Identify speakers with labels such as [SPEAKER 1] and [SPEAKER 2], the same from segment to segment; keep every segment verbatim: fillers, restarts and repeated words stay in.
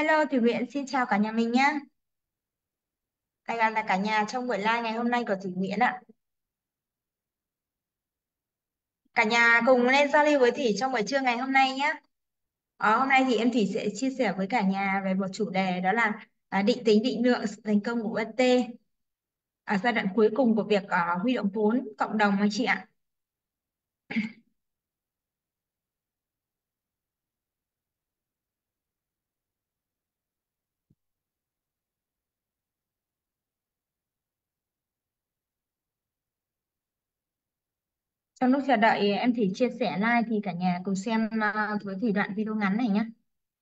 [SPEAKER 1] Hello Thủy Nguyễn, xin chào cả nhà mình nhé. Đây là, là cả nhà trong buổi live ngày hôm nay của Thủy Nguyễn ạ. Cả nhà cùng lên giao lưu với Thủy trong buổi trưa ngày hôm nay nhé. Ờ, hôm nay thì em Thủy sẽ chia sẻ với cả nhà về một chủ đề đó là à, định tính định lượng sự thành công của u ét tê ở giai đoạn cuối cùng của việc à, huy động vốn cộng đồng anh chị ạ. Trong lúc chờ đợi em Thủy chia sẻ live thì cả nhà cùng xem à, với Thủy đoạn video ngắn này nhé.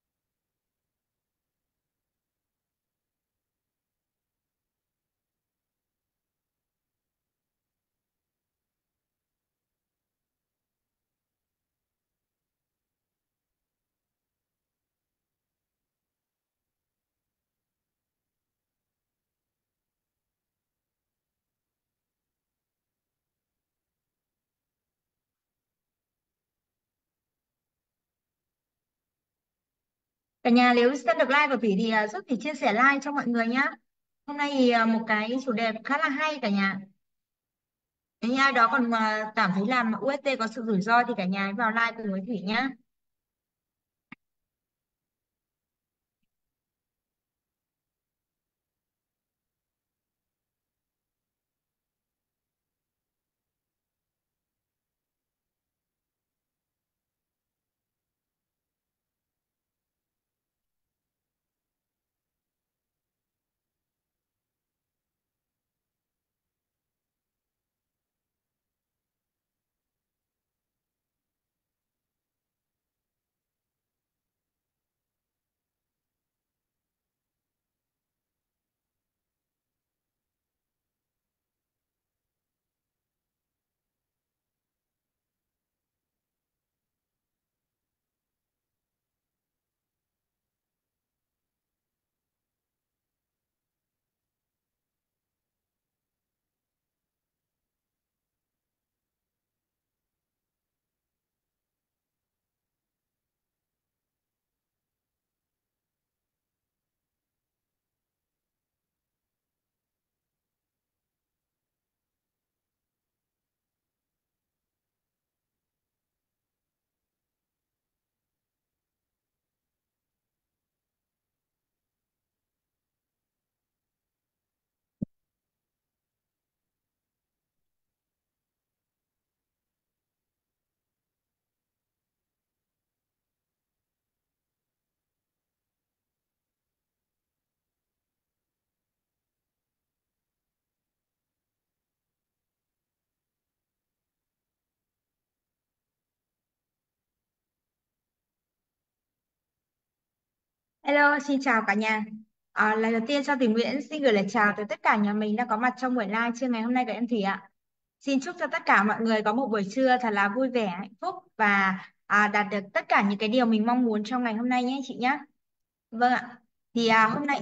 [SPEAKER 1] Cả nhà nếu xem được live của Thủy thì à, giúp Thủy chia sẻ live cho mọi người nhé. Hôm nay thì à, một cái chủ đề khá là hay cả nhà. Nếu như ai đó còn mà cảm thấy làm u ét tê có sự rủi ro thì cả nhà hãy vào like cùng với Thủy nhá. Hello, xin chào cả nhà. À, lần đầu tiên cho Thủy Nguyễn xin gửi lời chào tới tất cả nhà mình đang có mặt trong buổi live trưa ngày hôm nay của em Thủy ạ. Xin chúc cho tất cả mọi người có một buổi trưa thật là vui vẻ, hạnh phúc và à, đạt được tất cả những cái điều mình mong muốn trong ngày hôm nay nhé chị nhé. Vâng ạ. Thì à, hôm nay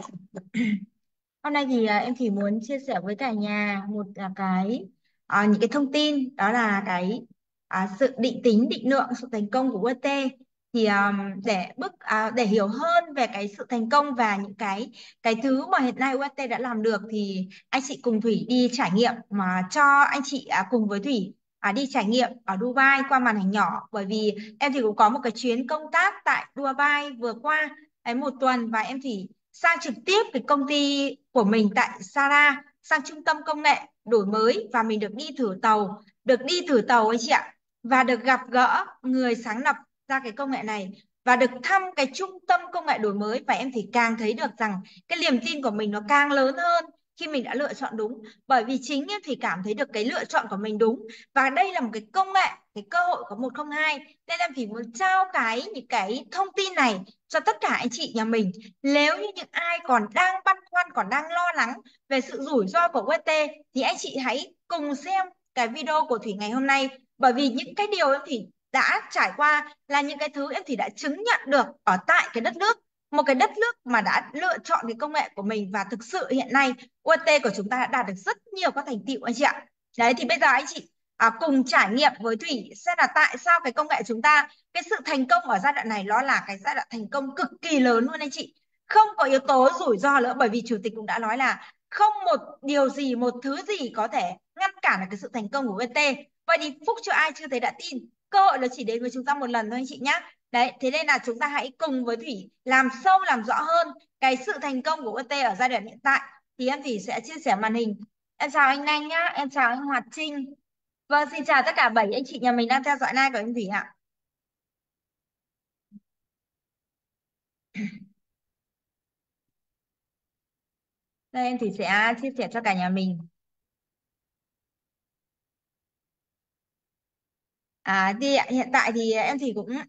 [SPEAKER 1] Hôm nay thì à, em chỉ muốn chia sẻ với cả nhà một à, cái à, những cái thông tin đó là cái à, sự định tính định lượng sự thành công của u ét tê thì à, để bước à, để hiểu hơn về cái sự thành công và những cái cái thứ mà hiện nay u ét tê đã làm được thì anh chị cùng Thủy đi trải nghiệm mà cho anh chị à, cùng với Thủy à, đi trải nghiệm ở Dubai qua màn hình nhỏ bởi vì em thì cũng có một cái chuyến công tác tại Dubai vừa qua ấy một tuần và em Thủy sang trực tiếp cái công ty của mình tại Sara sang trung tâm công nghệ đổi mới và mình được đi thử tàu được đi thử tàu ấy chị ạ và được gặp gỡ người sáng lập ra cái công nghệ này và được thăm cái trung tâm công nghệ đổi mới và em thì càng thấy được rằng cái niềm tin của mình nó càng lớn hơn khi mình đã lựa chọn đúng bởi vì chính em thì cảm thấy được cái lựa chọn của mình đúng và đây là một cái công nghệ cái cơ hội của một không hai nên em thì muốn trao cái những cái thông tin này cho tất cả anh chị nhà mình nếu như những ai còn đang băn khoăn, còn đang lo lắng về sự rủi ro của u ét tê thì anh chị hãy cùng xem cái video của Thủy ngày hôm nay bởi vì những cái điều em Thủy đã trải qua là những cái thứ em Thủy đã chứng nhận được ở tại cái đất nước một cái đất nước mà đã lựa chọn cái công nghệ của mình và thực sự hiện nay u ét tê của chúng ta đã đạt được rất nhiều các thành tựu anh chị ạ. Đấy thì bây giờ anh chị à, cùng trải nghiệm với Thủy xem là tại sao cái công nghệ chúng ta cái sự thành công ở giai đoạn này nó là cái giai đoạn thành công cực kỳ lớn luôn anh chị không có yếu tố rủi ro nữa, bởi vì chủ tịch cũng đã nói là không một điều gì, một thứ gì có thể ngăn cản được cái sự thành công của vê tê. Vậy thì phúc cho ai chưa thấy đã tin, cơ hội nó chỉ đến với chúng ta một lần thôi anh chị nhá. Đấy, thế nên là chúng ta hãy cùng với Thủy làm sâu làm rõ hơn cái sự thành công của vê tê ở giai đoạn hiện tại. Thì em Thủy sẽ chia sẻ màn hình. Em chào anh Anh nhá, em chào anh Hoạt Trinh. Vâng, xin chào tất cả bảy anh chị nhà mình đang theo dõi live của em Thủy ạ. Đây em Thủy sẽ chia sẻ cho cả nhà mình. À, thì hiện tại thì em Thủy cũng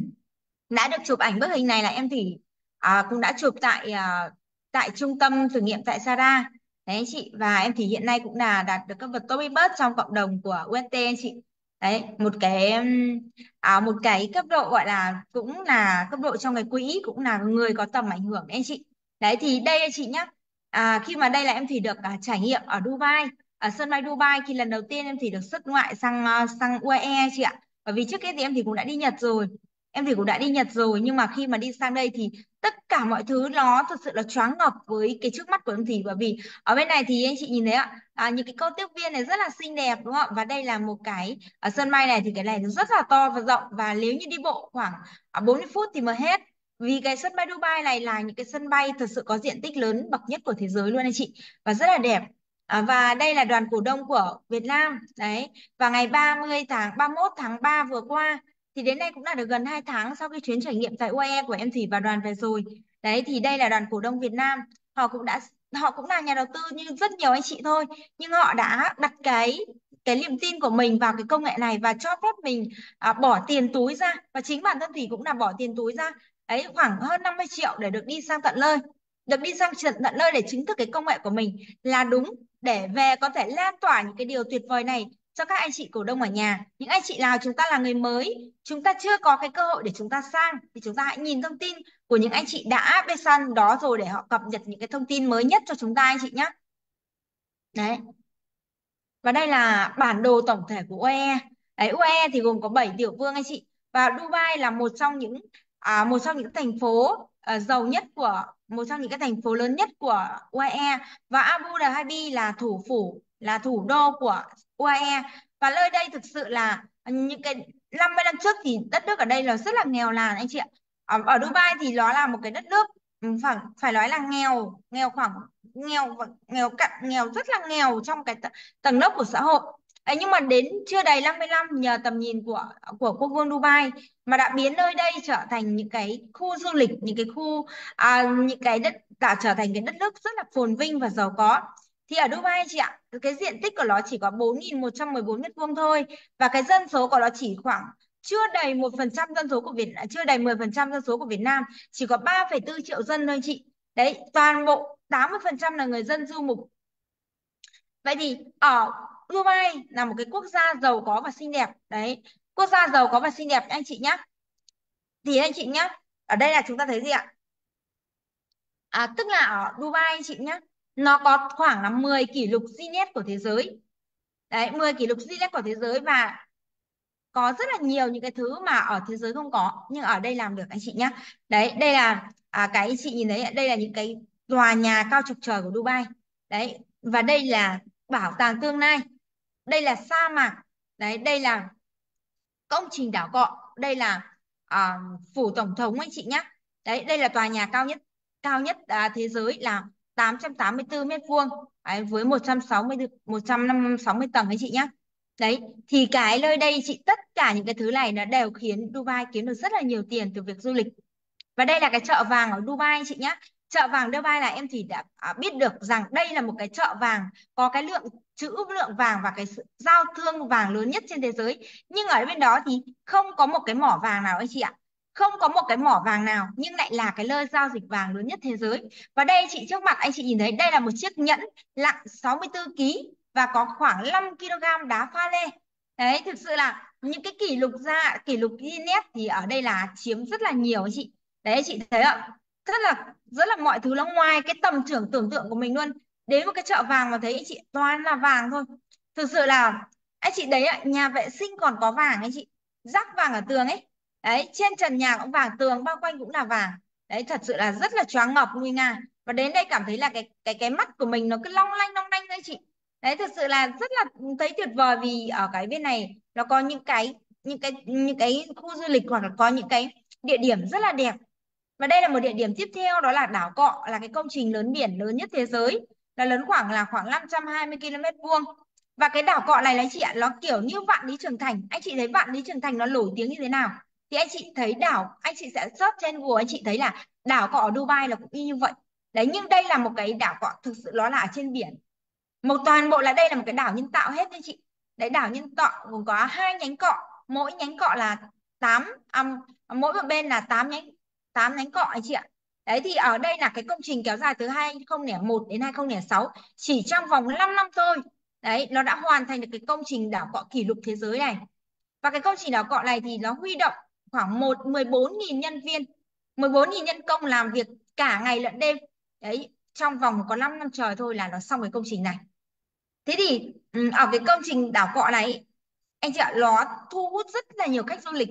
[SPEAKER 1] đã được chụp ảnh bức hình này là em Thủy à, cũng đã chụp tại à, tại trung tâm thử nghiệm tại Sara. Đấy anh chị, và em Thủy hiện nay cũng là đạt được các vật Toby Bird trong cộng đồng của u en tê anh chị. Đấy, một cái ừm, à, một cái cấp độ gọi là cũng là cấp độ trong cái quỹ, cũng là người có tầm ảnh hưởng đấy anh chị. Đấy thì đây anh chị nhé. À, khi mà đây là em Thủy được à, trải nghiệm ở Dubai, ở sân bay Dubai, khi lần đầu tiên em Thủy được xuất ngoại sang à, sang u a e chị ạ. Bởi vì trước kia thì em Thủy cũng đã đi Nhật rồi, em thì cũng đã đi Nhật rồi, nhưng mà khi mà đi sang đây thì tất cả mọi thứ nó thực sự là choáng ngợp với cái trước mắt của em thì, bởi vì ở bên này thì anh chị nhìn thấy ạ, à, những cái câu tiếp viên này rất là xinh đẹp đúng không ạ, và đây là một cái ở sân bay này thì cái này nó rất là to và rộng, và nếu như đi bộ khoảng à, bốn mươi phút thì mới hết, vì cái sân bay Dubai này là những cái sân bay thực sự có diện tích lớn bậc nhất của thế giới luôn anh chị, và rất là đẹp. À, và đây là đoàn cổ đông của Việt Nam đấy, và ngày ba mươi tháng ba mươi mốt tháng ba vừa qua thì đến nay cũng đã được gần hai tháng sau khi chuyến trải nghiệm tại u a e của em Thủy và đoàn về rồi. Đấy thì đây là đoàn cổ đông Việt Nam, họ cũng đã họ cũng là nhà đầu tư như rất nhiều anh chị thôi, nhưng họ đã đặt cái cái niềm tin của mình vào cái công nghệ này và cho phép mình à, bỏ tiền túi ra, và chính bản thân Thủy cũng là bỏ tiền túi ra đấy khoảng hơn năm mươi triệu để được đi sang tận nơi, được đi sang tận tận nơi để chứng thực cái công nghệ của mình là đúng, để về có thể lan tỏa những cái điều tuyệt vời này cho các anh chị cổ đông ở nhà. Những anh chị nào chúng ta là người mới, chúng ta chưa có cái cơ hội để chúng ta sang, thì chúng ta hãy nhìn thông tin của những anh chị đã bên săn đó rồi để họ cập nhật những cái thông tin mới nhất cho chúng ta anh chị nhé. Đấy, và đây là bản đồ tổng thể của u a e. Đấy, u a e thì gồm có bảy tiểu vương anh chị. Và Dubai là một trong những à, một trong những thành phố à, giàu nhất của một trong những cái thành phố lớn nhất của u a e, và Abu Dhabi là thủ phủ, là thủ đô của u a e. Và nơi đây thực sự là những cái năm mươi năm trước thì đất nước ở đây là rất là nghèo nàn anh chị ạ. Ở, ở Dubai thì nó là một cái đất nước ừ, phải phải nói là nghèo, nghèo khoảng nghèo và nghèo cận, nghèo rất là nghèo trong cái tầng lớp của xã hội. Ấy, nhưng mà đến chưa đầy năm mươi năm nhờ tầm nhìn của của quốc vương Dubai mà đã biến nơi đây trở thành những cái khu du lịch, những cái khu à, những cái đất đã trở thành cái đất nước rất là phồn vinh và giàu có. Thì ở Dubai chị ạ, cái diện tích của nó chỉ có bốn nghìn một trăm mười bốn mét vuông thôi, và cái dân số của nó chỉ khoảng chưa đầy một phần trăm dân số của Việt chưa đầy mười phần trăm dân số của Việt Nam, chỉ có ba phẩy bốn triệu dân thôi chị. Đấy, toàn bộ tám mươi phần trăm là người dân du mục. Vậy thì ở Dubai là một cái quốc gia giàu có và xinh đẹp. Đấy, quốc gia giàu có và xinh đẹp anh chị nhé. Thì anh chị nhé, ở đây là chúng ta thấy gì ạ? À, tức là ở Dubai anh chị nhé, nó có khoảng là mười kỷ lục Guinness của thế giới. Đấy, mười kỷ lục Guinness của thế giới, và có rất là nhiều những cái thứ mà ở thế giới không có nhưng ở đây làm được anh chị nhé. Đấy, đây là à, cái chị nhìn thấy ạ, đây là những cái tòa nhà cao chọc trời của Dubai. Đấy, và đây là bảo tàng tương lai, đây là sa mạc, đấy đây là công trình đảo cọ, đây là à, phủ tổng thống anh chị nhé. Đấy, đây là tòa nhà cao nhất cao nhất à, thế giới là tám trăm tám mươi tư mét vuông, đấy, với một trăm sáu mươi một trăm sáu mươi tầng anh chị nhé. Đấy thì cái nơi đây chị, tất cả những cái thứ này nó đều khiến Dubai kiếm được rất là nhiều tiền từ việc du lịch. Và đây là cái chợ vàng ở Dubai chị nhé. Chợ vàng Dubai là em thì đã à, biết được rằng đây là một cái chợ vàng có cái lượng trữ lượng vàng và cái sự giao thương vàng lớn nhất trên thế giới. Nhưng ở bên đó thì không có một cái mỏ vàng nào anh chị ạ. Không có một cái mỏ vàng nào, nhưng lại là cái nơi giao dịch vàng lớn nhất thế giới. Và đây chị, trước mặt anh chị nhìn thấy đây là một chiếc nhẫn nặng sáu mươi tư ki lô gam và có khoảng năm ki lô gam đá pha lê. Đấy, thực sự là những cái kỷ lục ra kỷ lục Guinness thì ở đây là chiếm rất là nhiều anh chị. Đấy chị thấy ạ, rất là rất là mọi thứ nó ngoài cái tầm trưởng tưởng tượng của mình luôn. Đến một cái chợ vàng mà thấy anh chị toàn là vàng thôi. Thực sự là anh chị đấy ạ, nhà vệ sinh còn có vàng anh chị, rắc vàng ở tường ấy. Đấy, trên trần nhà cũng vàng, tường bao quanh cũng là vàng. Đấy, thật sự là rất là choáng ngợp Nguy Nga. Và đến đây cảm thấy là cái cái cái mắt của mình nó cứ long lanh long lanh đấy chị. Đấy, thật sự là rất là thấy tuyệt vời, vì ở cái bên này nó có những cái những cái những cái khu du lịch, hoặc là có những cái địa điểm rất là đẹp. Và đây là một địa điểm tiếp theo, đó là đảo Cọ, là cái công trình lớn biển lớn nhất thế giới, là lớn khoảng là khoảng năm trăm hai mươi ki lô mét vuông. Và cái đảo Cọ này là chị ạ, nó kiểu như Vạn Lý Trường Thành. Anh chị thấy Vạn Lý Trường Thành nó nổi tiếng như thế nào, thì anh chị thấy đảo, anh chị sẽ search trên Google, anh chị thấy là đảo Cọ ở Dubai là cũng y như vậy. Đấy, nhưng đây là một cái đảo Cọ thực sự nó là ở trên biển, một toàn bộ là đây là một cái đảo nhân tạo hết đấy chị. Đấy, đảo nhân tạo gồm có hai nhánh cọ, mỗi nhánh cọ là tám, um, mỗi một bên là tám nhánh, tám nhánh cọ anh chị ạ. Đấy, thì ở đây là cái công trình kéo dài từ hai không không một đến hai không không sáu, chỉ trong vòng năm năm thôi. Đấy, nó đã hoàn thành được cái công trình đảo cọ kỷ lục thế giới này. Và cái công trình đảo cọ này thì nó huy động khoảng một mười bốn nghìn nhân viên, mười bốn nghìn nhân công làm việc cả ngày lẫn đêm. Đấy, trong vòng có năm năm trời thôi là nó xong cái công trình này. Thế thì ừ, ở cái công trình đảo Cọ này anh chị ạ, nó thu hút rất là nhiều khách du lịch.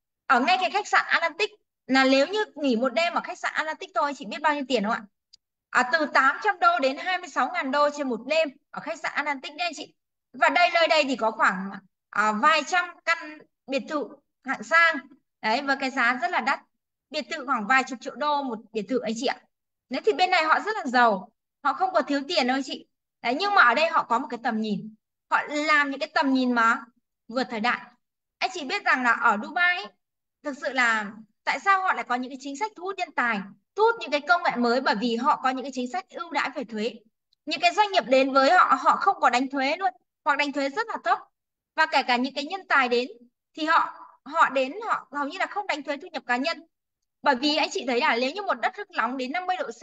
[SPEAKER 1] Ở ngay cái khách sạn Atlantic, là nếu như nghỉ một đêm ở khách sạn Atlantic thôi, chị biết bao nhiêu tiền không ạ? À, từ tám trăm đô đến hai mươi sáu ngàn đô trên một đêm ở khách sạn Atlantic đấy anh chị. Và đây, nơi đây thì có khoảng à, vài trăm căn biệt thự hạng sang. Đấy, với cái giá rất là đắt. Biệt thự khoảng vài chục triệu đô một biệt thự anh chị ạ. Đấy, thì bên này họ rất là giàu, họ không có thiếu tiền đâu anh chị. Đấy, nhưng mà ở đây họ có một cái tầm nhìn, họ làm những cái tầm nhìn mà vượt thời đại. Anh chị biết rằng là ở Dubai ấy, thực sự là tại sao họ lại có những cái chính sách thu hút nhân tài, thu hút những cái công nghệ mới, bởi vì họ có những cái chính sách ưu đãi về thuế. Những cái doanh nghiệp đến với họ, họ không có đánh thuế luôn, hoặc đánh thuế rất là thấp. Và kể cả những cái nhân tài đến thì họ họ đến họ hầu như là không đánh thuế thu nhập cá nhân. Bởi vì anh chị thấy là nếu như một đất nước nóng đến năm mươi độ C,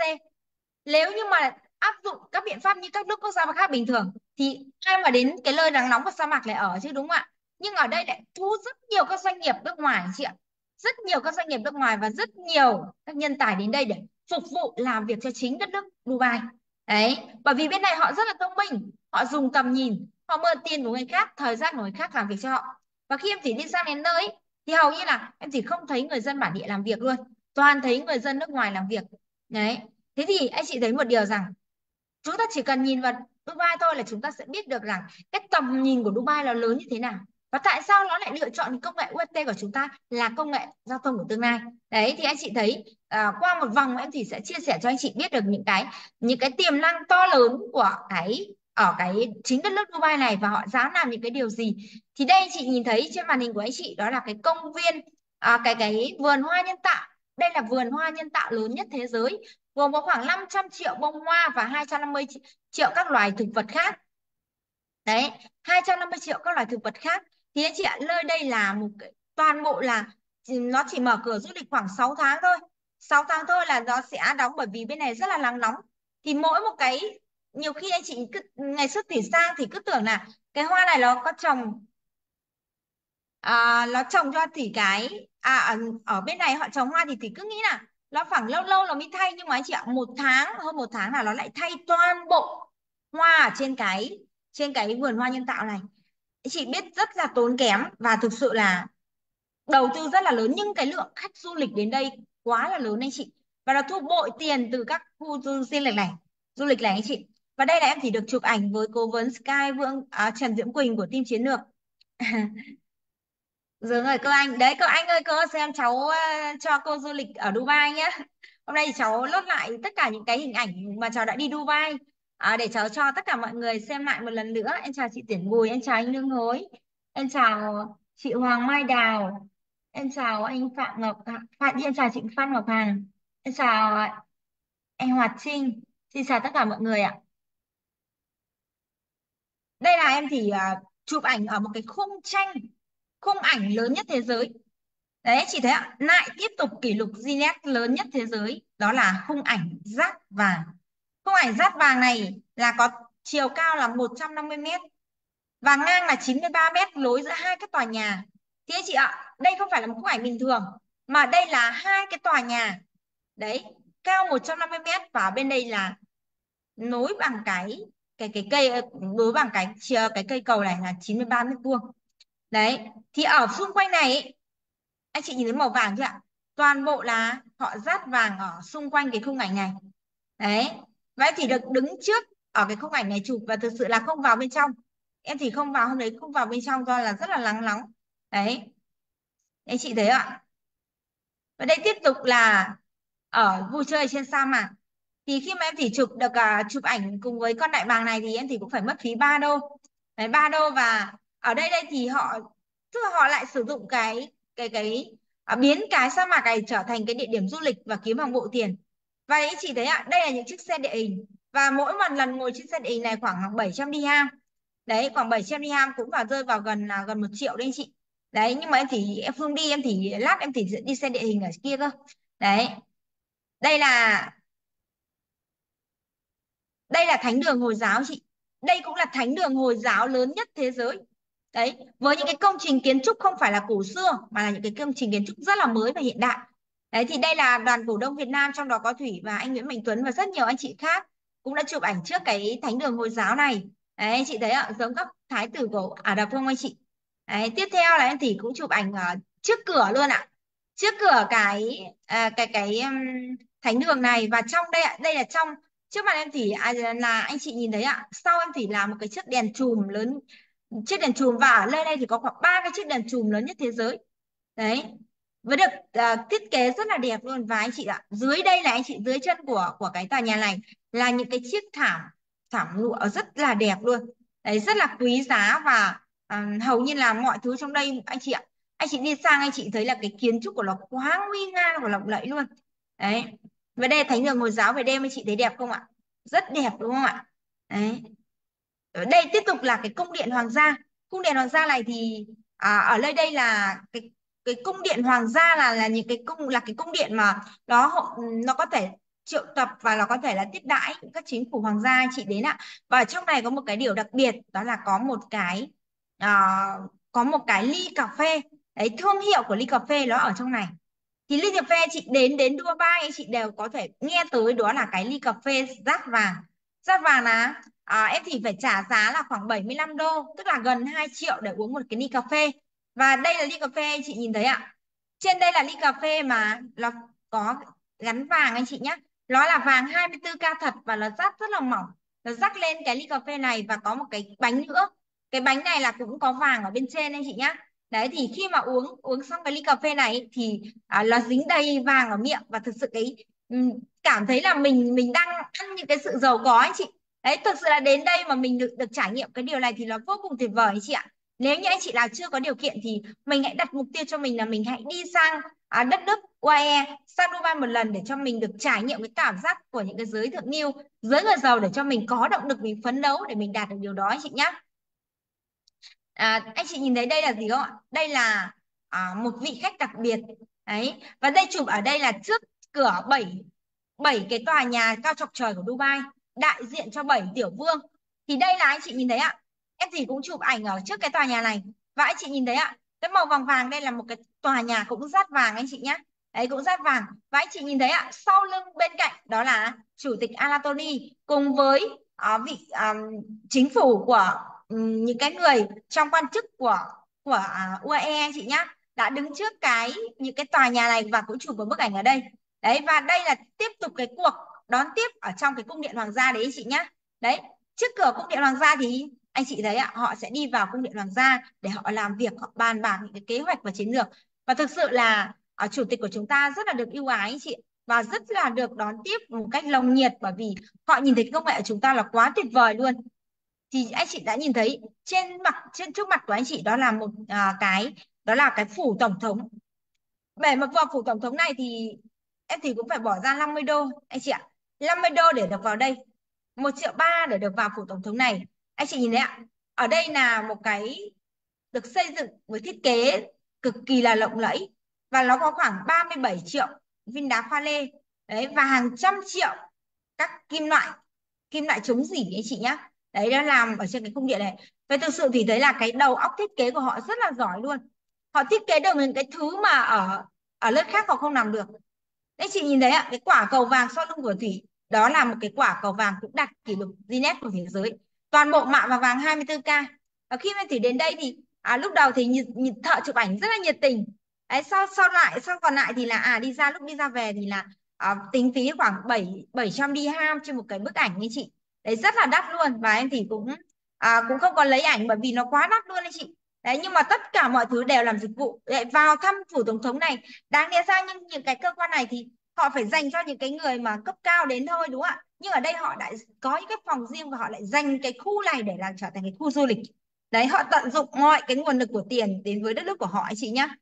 [SPEAKER 1] nếu như mà áp dụng các biện pháp như các nước quốc gia khác bình thường, thì ai mà đến cái nơi nắng nóng và sa mạc lại ở chứ, đúng không ạ? Nhưng ở đây lại thu hút rất nhiều các doanh nghiệp nước ngoài anh chị ạ, rất nhiều các doanh nghiệp nước ngoài và rất nhiều các nhân tài đến đây để phục vụ làm việc cho chính đất nước Dubai. Đấy, bởi vì bên này họ rất là thông minh, họ dùng tầm nhìn, họ mượn tiền của người khác, thời gian của người khác làm việc cho họ. Và khi em chỉ đi sang đến nơi ấy, thì hầu như là em chỉ không thấy người dân bản địa làm việc luôn, toàn thấy người dân nước ngoài làm việc. Đấy, thế thì anh chị thấy một điều rằng chúng ta chỉ cần nhìn vào Dubai thôi là chúng ta sẽ biết được rằng cái tầm nhìn của Dubai là lớn như thế nào, và tại sao nó lại lựa chọn những công nghệ u ép tê của chúng ta là công nghệ giao thông của tương lai. Đấy, thì anh chị thấy à, qua một vòng em thì sẽ chia sẻ cho anh chị biết được những cái những cái tiềm năng to lớn của cái ở cái chính đất nước Dubai này, và họ dám làm những cái điều gì. Thì đây anh chị nhìn thấy trên màn hình của anh chị, đó là cái công viên, à, cái cái vườn hoa nhân tạo. Đây là vườn hoa nhân tạo lớn nhất thế giới, gồm có khoảng năm trăm triệu bông hoa và hai trăm năm mươi triệu các loài thực vật khác. Đấy, hai trăm năm mươi triệu các loài thực vật khác. Thì anh chị ạ, nơi đây là một cái, toàn bộ là nó chỉ mở cửa du lịch khoảng sáu tháng thôi. Sáu tháng thôi là nó sẽ đóng, bởi vì bên này rất là nắng nóng. Thì mỗi một cái, nhiều khi anh chị cứ ngày trước thì sang thì cứ tưởng là cái hoa này nó có trồng, à, nó trồng cho thì cái à ở, ở bên này họ trồng hoa thì thì cứ nghĩ là nó khoảng lâu lâu nó mới thay, nhưng mà anh chị ạ, một tháng hơn một tháng là nó lại thay toàn bộ hoa ở trên cái trên cái vườn hoa nhân tạo này. Chị biết rất là tốn kém, và thực sự là đầu tư rất là lớn, nhưng cái lượng khách du lịch đến đây quá là lớn anh chị, và nó thu bội tiền từ các khu du du lịch này, du lịch này anh chị. Và đây là em chỉ được chụp ảnh với cố vấn Sky Vương, à, Trần Diễm Quỳnh của team chiến lược. Rồi rồi cô Anh. Đấy cô Anh ơi, cô xem cháu ờ, cho cô du lịch ở Dubai nhé. Hôm nay thì cháu lốt lại tất cả những cái hình ảnh mà cháu đã đi Dubai, à, để cháu cho tất cả mọi người xem lại một lần nữa. Em chào chị Tuyển Bùi, em chào anh Lương Hối, em chào chị Hoàng Mai Đào, em chào anh Phạm Ngọc Phạm, em chào chị Phan Ngọc Hằng, em chào anh Hoạt Trinh. Xin chào tất cả mọi người ạ. Đây là em thì à, chụp ảnh ở một cái khung tranh, khung ảnh lớn nhất thế giới. Đấy, chị thấy ạ, lại tiếp tục kỷ lục Guinness lớn nhất thế giới, đó là khung ảnh dát vàng. Khung ảnh dát vàng này là có chiều cao là một trăm năm mươi mét và ngang là chín mươi ba mét, nối giữa hai cái tòa nhà. Thì anh chị ạ, đây không phải là một khung ảnh bình thường, mà đây là hai cái tòa nhà. Đấy, cao một trăm năm mươi mét, và bên đây là nối bằng cái cái cái cây, nối bằng cái chia cái cây cầu này là chín mươi ba mét vuông. Đấy, thì ở xung quanh này ấy, anh chị nhìn thấy màu vàng chưa ạ? toàn bộ là họ dát vàng ở xung quanh cái khung ảnh này. Đấy, và em chỉ được đứng trước ở cái khung ảnh này chụp, và thực sự là không vào bên trong. Em thì không vào hôm đấy, không vào bên trong do là rất là nắng nóng. Đấy, anh chị thấy ạ. Và đây tiếp tục là ở vui chơi trên sa mạc. Thì khi mà em chỉ chụp được à, chụp ảnh cùng với con đại bàng này thì em thì cũng phải mất phí ba đô. Đấy, ba đô. Và ở đây đây thì họ, tức là họ lại sử dụng cái cái cái à, biến cái sa mạc này trở thành cái địa điểm du lịch và kiếm bằng bộ tiền. Và anh chị thấy ạ, đây là những chiếc xe địa hình, và mỗi một lần ngồi trên xe địa hình này khoảng bảy trăm dirham. Đấy, khoảng bảy trăm dirham cũng vào rơi vào gần là gần một triệu đấy anh chị. Đấy, nhưng mà em thì em không đi, em thì lát em thì đi xe địa hình ở kia cơ. Đấy, đây là đây là thánh đường Hồi giáo chị. Đây cũng là thánh đường Hồi giáo lớn nhất thế giới. Đấy, với những cái công trình kiến trúc không phải là cổ xưa mà là những cái công trình kiến trúc rất là mới và hiện đại. Đấy, thì đây là đoàn cổ đông Việt Nam, trong đó có Thủy và anh Nguyễn Mạnh Tuấn và rất nhiều anh chị khác cũng đã chụp ảnh trước cái thánh đường Hồi giáo này. Đấy, anh chị thấy ạ, giống các thái tử của Ả Rập không anh chị? Đấy, tiếp theo là em thì cũng chụp ảnh ở trước cửa luôn ạ. Trước cửa cái à, cái cái um, thánh đường này, và trong đây ạ, đây là trong. Trước mặt em thì à, là anh chị nhìn thấy ạ, sau em thì là một cái chiếc đèn chùm lớn, chiếc đèn chùm, và ở nơi đây thì có khoảng ba cái chiếc đèn chùm lớn nhất thế giới. Đấy, với được à, thiết kế rất là đẹp luôn. Và anh chị ạ, dưới đây là anh chị, dưới chân của của cái tòa nhà này là những cái chiếc thảm thảm lụa rất là đẹp luôn. Đấy, rất là quý giá. Và à, hầu như là mọi thứ trong đây anh chị ạ, anh chị đi sang anh chị thấy là cái kiến trúc của nó quá nguy nga và lộng lẫy luôn. Đấy, và đây là thánh đường Hồi giáo về đêm, anh chị thấy đẹp không ạ? Rất đẹp đúng không ạ? Đấy, ở đây tiếp tục là cái cung điện hoàng gia. Cung điện hoàng gia này thì à, ở nơi đây là cái cái cung điện hoàng gia là là những cái cung, là cái cung điện mà nó hộ- nó có thể triệu tập và nó có thể là tiếp đãi các chính phủ hoàng gia anh chị đến ạ. Và ở trong này có một cái điều đặc biệt, đó là có một cái à, có một cái ly cà phê. Đấy, thương hiệu của ly cà phê nó ở trong này. Thì ly cà phê chị đến đến Dubai anh chị đều có thể nghe tới, đó là cái ly cà phê dát vàng. Dát vàng là à, em thì phải trả giá là khoảng bảy mươi lăm đô, tức là gần hai triệu để uống một cái ly cà phê. Và đây là ly cà phê anh chị nhìn thấy ạ, trên đây là ly cà phê mà nó có gắn vàng anh chị nhé. Nó là vàng hai mươi tư ca thật, và nó rắc rất là mỏng. Nó rắc lên cái ly cà phê này, và có một cái bánh nữa. Cái bánh này là cũng có vàng ở bên trên anh chị nhé. Đấy, thì khi mà uống uống xong cái ly cà phê này ý, thì à, nó dính đầy vàng ở miệng, và thực sự cái ừm, cảm thấy là mình mình đang ăn những cái sự giàu có anh chị. Đấy, thực sự là đến đây mà mình được được trải nghiệm cái điều này thì nó vô cùng tuyệt vời anh chị ạ. Nếu như anh chị nào chưa có điều kiện thì mình hãy đặt mục tiêu cho mình là mình hãy đi sang à, đất nước u a e, sang Dubai một lần để cho mình được trải nghiệm cái cảm giác của những cái giới thượng lưu, giới người giàu, để cho mình có động lực mình phấn đấu để mình đạt được điều đó anh chị nhé. À, anh chị nhìn thấy đây là gì không ạ? Đây là à, một vị khách đặc biệt. Đấy. Và đây chụp ở đây là trước cửa bảy bảy cái tòa nhà cao chọc trời của Dubai, đại diện cho bảy tiểu vương. Thì đây là anh chị nhìn thấy ạ. Em thì cũng chụp ảnh ở trước cái tòa nhà này. Và anh chị nhìn thấy ạ, cái màu vàng vàng đây là một cái tòa nhà cũng dát vàng anh chị nhé. Đấy, cũng dát vàng. Và anh chị nhìn thấy ạ, sau lưng bên cạnh đó là chủ tịch Anatoly cùng với à, vị à, chính phủ của ừm, những cái người trong quan chức của của à, u a e anh chị nhá, đã đứng trước cái những cái tòa nhà này và cũng chụp một bức ảnh ở đây. Đấy, và đây là tiếp tục cái cuộc đón tiếp ở trong cái cung điện hoàng gia đấy anh chị nhá. Đấy, trước cửa cung điện hoàng gia thì anh chị thấy ạ, họ sẽ đi vào cung điện hoàng gia để họ làm việc, họ bàn bạc những cái kế hoạch và chiến lược. Và thực sự là ở chủ tịch của chúng ta rất là được ưu ái anh chị, và rất là được đón tiếp một cách nồng nhiệt, bởi vì họ nhìn thấy công nghệ của chúng ta là quá tuyệt vời luôn. Thì anh chị đã nhìn thấy trên mặt, trên trước mặt của anh chị đó là một à, cái, đó là cái phủ tổng thống. Để mà vào phủ tổng thống này thì em thì cũng phải bỏ ra năm mươi đô anh chị ạ. Năm mươi đô để được vào đây, một triệu ba để được vào phủ tổng thống này. Anh chị nhìn thấy ạ, ở đây là một cái được xây dựng với thiết kế cực kỳ là lộng lẫy, và nó có khoảng ba mươi bảy triệu viên đá pha lê. Đấy, và hàng trăm triệu các kim loại, kim loại chống rỉ anh chị nhá. Đấy, đã làm ở trên cái cung điện này. Và thực sự thì thấy là cái đầu óc thiết kế của họ rất là giỏi luôn. Họ thiết kế được những cái thứ mà ở ở lớp khác họ không làm được. Đấy, chị nhìn thấy ạ, cái quả cầu vàng sau lưng của Thủy đó là một cái quả cầu vàng cũng đạt kỷ lục Guinness của thế giới. Toàn bộ mạ và vàng hai mươi tư ca. Và khi mà Thủy đến đây thì à, lúc đầu thì nhìn, nhìn thợ chụp ảnh rất là nhiệt tình. Đấy, sau sau lại sau còn lại thì là à đi ra lúc đi ra về thì là à, tính phí khoảng bảy bảy trăm đi ham trên một cái bức ảnh anh chị. Đấy rất là đắt luôn, và em thì cũng à, cũng không có lấy ảnh bởi vì nó quá đắt luôn anh chị. Đấy, nhưng mà tất cả mọi thứ đều làm dịch vụ. Đấy, vào thăm phủ tổng thống này đáng lẽ ra nhưng những cái cơ quan này thì họ phải dành cho những cái người mà cấp cao đến thôi đúng không ạ, nhưng ở đây họ đã có những cái phòng riêng và họ lại dành cái khu này để làm trở thành cái khu du lịch. Đấy, họ tận dụng mọi cái nguồn lực của tiền đến với đất nước của họ anh chị nhá.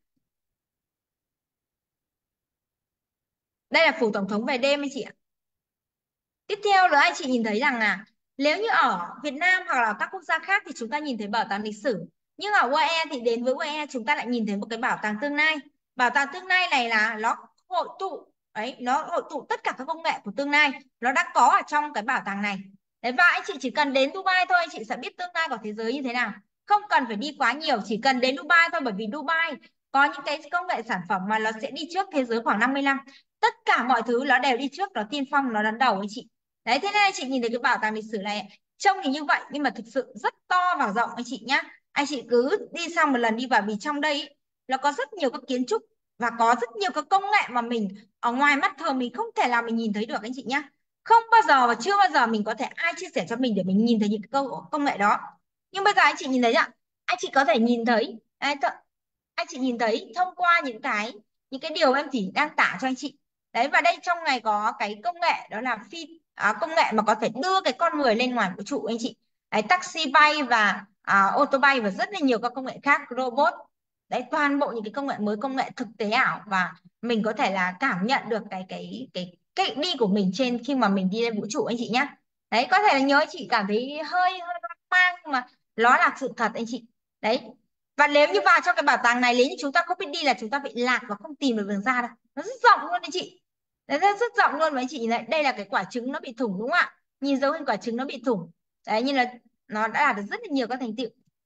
[SPEAKER 1] Đây là phủ tổng thống về đêm anh chị ạ. Tiếp theo nữa anh chị nhìn thấy rằng là nếu như ở Việt Nam hoặc là các quốc gia khác thì chúng ta nhìn thấy bảo tàng lịch sử, nhưng ở u a e thì đến với u a e chúng ta lại nhìn thấy một cái bảo tàng tương lai. Bảo tàng tương lai này là nó hội tụ đấy, nó hội tụ tất cả các công nghệ của tương lai, nó đã có ở trong cái bảo tàng này. Đấy, và anh chị chỉ cần đến Dubai thôi anh chị sẽ biết tương lai của thế giới như thế nào, không cần phải đi quá nhiều, chỉ cần đến Dubai thôi, bởi vì Dubai có những cái công nghệ sản phẩm mà nó sẽ đi trước thế giới khoảng năm mươi năm. Tất cả mọi thứ nó đều đi trước, nó tiên phong, nó đón đầu anh chị. Đấy, thế nên chị nhìn thấy cái bảo tàng lịch sử này trông thì như vậy nhưng mà thực sự rất to và rộng anh chị nhá. Anh chị cứ đi sang một lần đi vào, vì trong đây ý, nó có rất nhiều các kiến trúc và có rất nhiều các công nghệ mà mình ở ngoài mắt thường mình không thể nào mình nhìn thấy được anh chị nhá. Không bao giờ và chưa bao giờ mình có thể ai chia sẻ cho mình để mình nhìn thấy những cái công, công nghệ đó. Nhưng bây giờ anh chị nhìn thấy ạ, anh chị có thể nhìn thấy đấy, th anh chị nhìn thấy thông qua những cái những cái điều em chỉ đang tả cho anh chị. Đấy, và đây trong này có cái công nghệ đó là phi à, công nghệ mà có thể đưa cái con người lên ngoài vũ trụ anh chị. Đấy, taxi bay và à, ô tô bay và rất là nhiều các công nghệ khác, robot. Đấy, toàn bộ những cái công nghệ mới, công nghệ thực tế ảo, và mình có thể là cảm nhận được cái cái cái cái đi của mình trên khi mà mình đi lên vũ trụ anh chị nhá. Đấy, có thể là nhớ chị cảm thấy hơi hơi hoang mang nhưng mà nó là sự thật anh chị. Đấy, và nếu như vào trong cái bảo tàng này, nếu như chúng ta không biết đi là chúng ta bị lạc và không tìm được đường ra đâu. Nó rất rộng luôn anh chị. Đấy, rất, rất rộng luôn. Mấy chị nhìn này, đây là cái quả trứng nó bị thủng đúng không ạ, nhìn dấu hình quả trứng nó bị thủng. Đấy, như là nó đã đạt được rất là nhiều các thành tựu.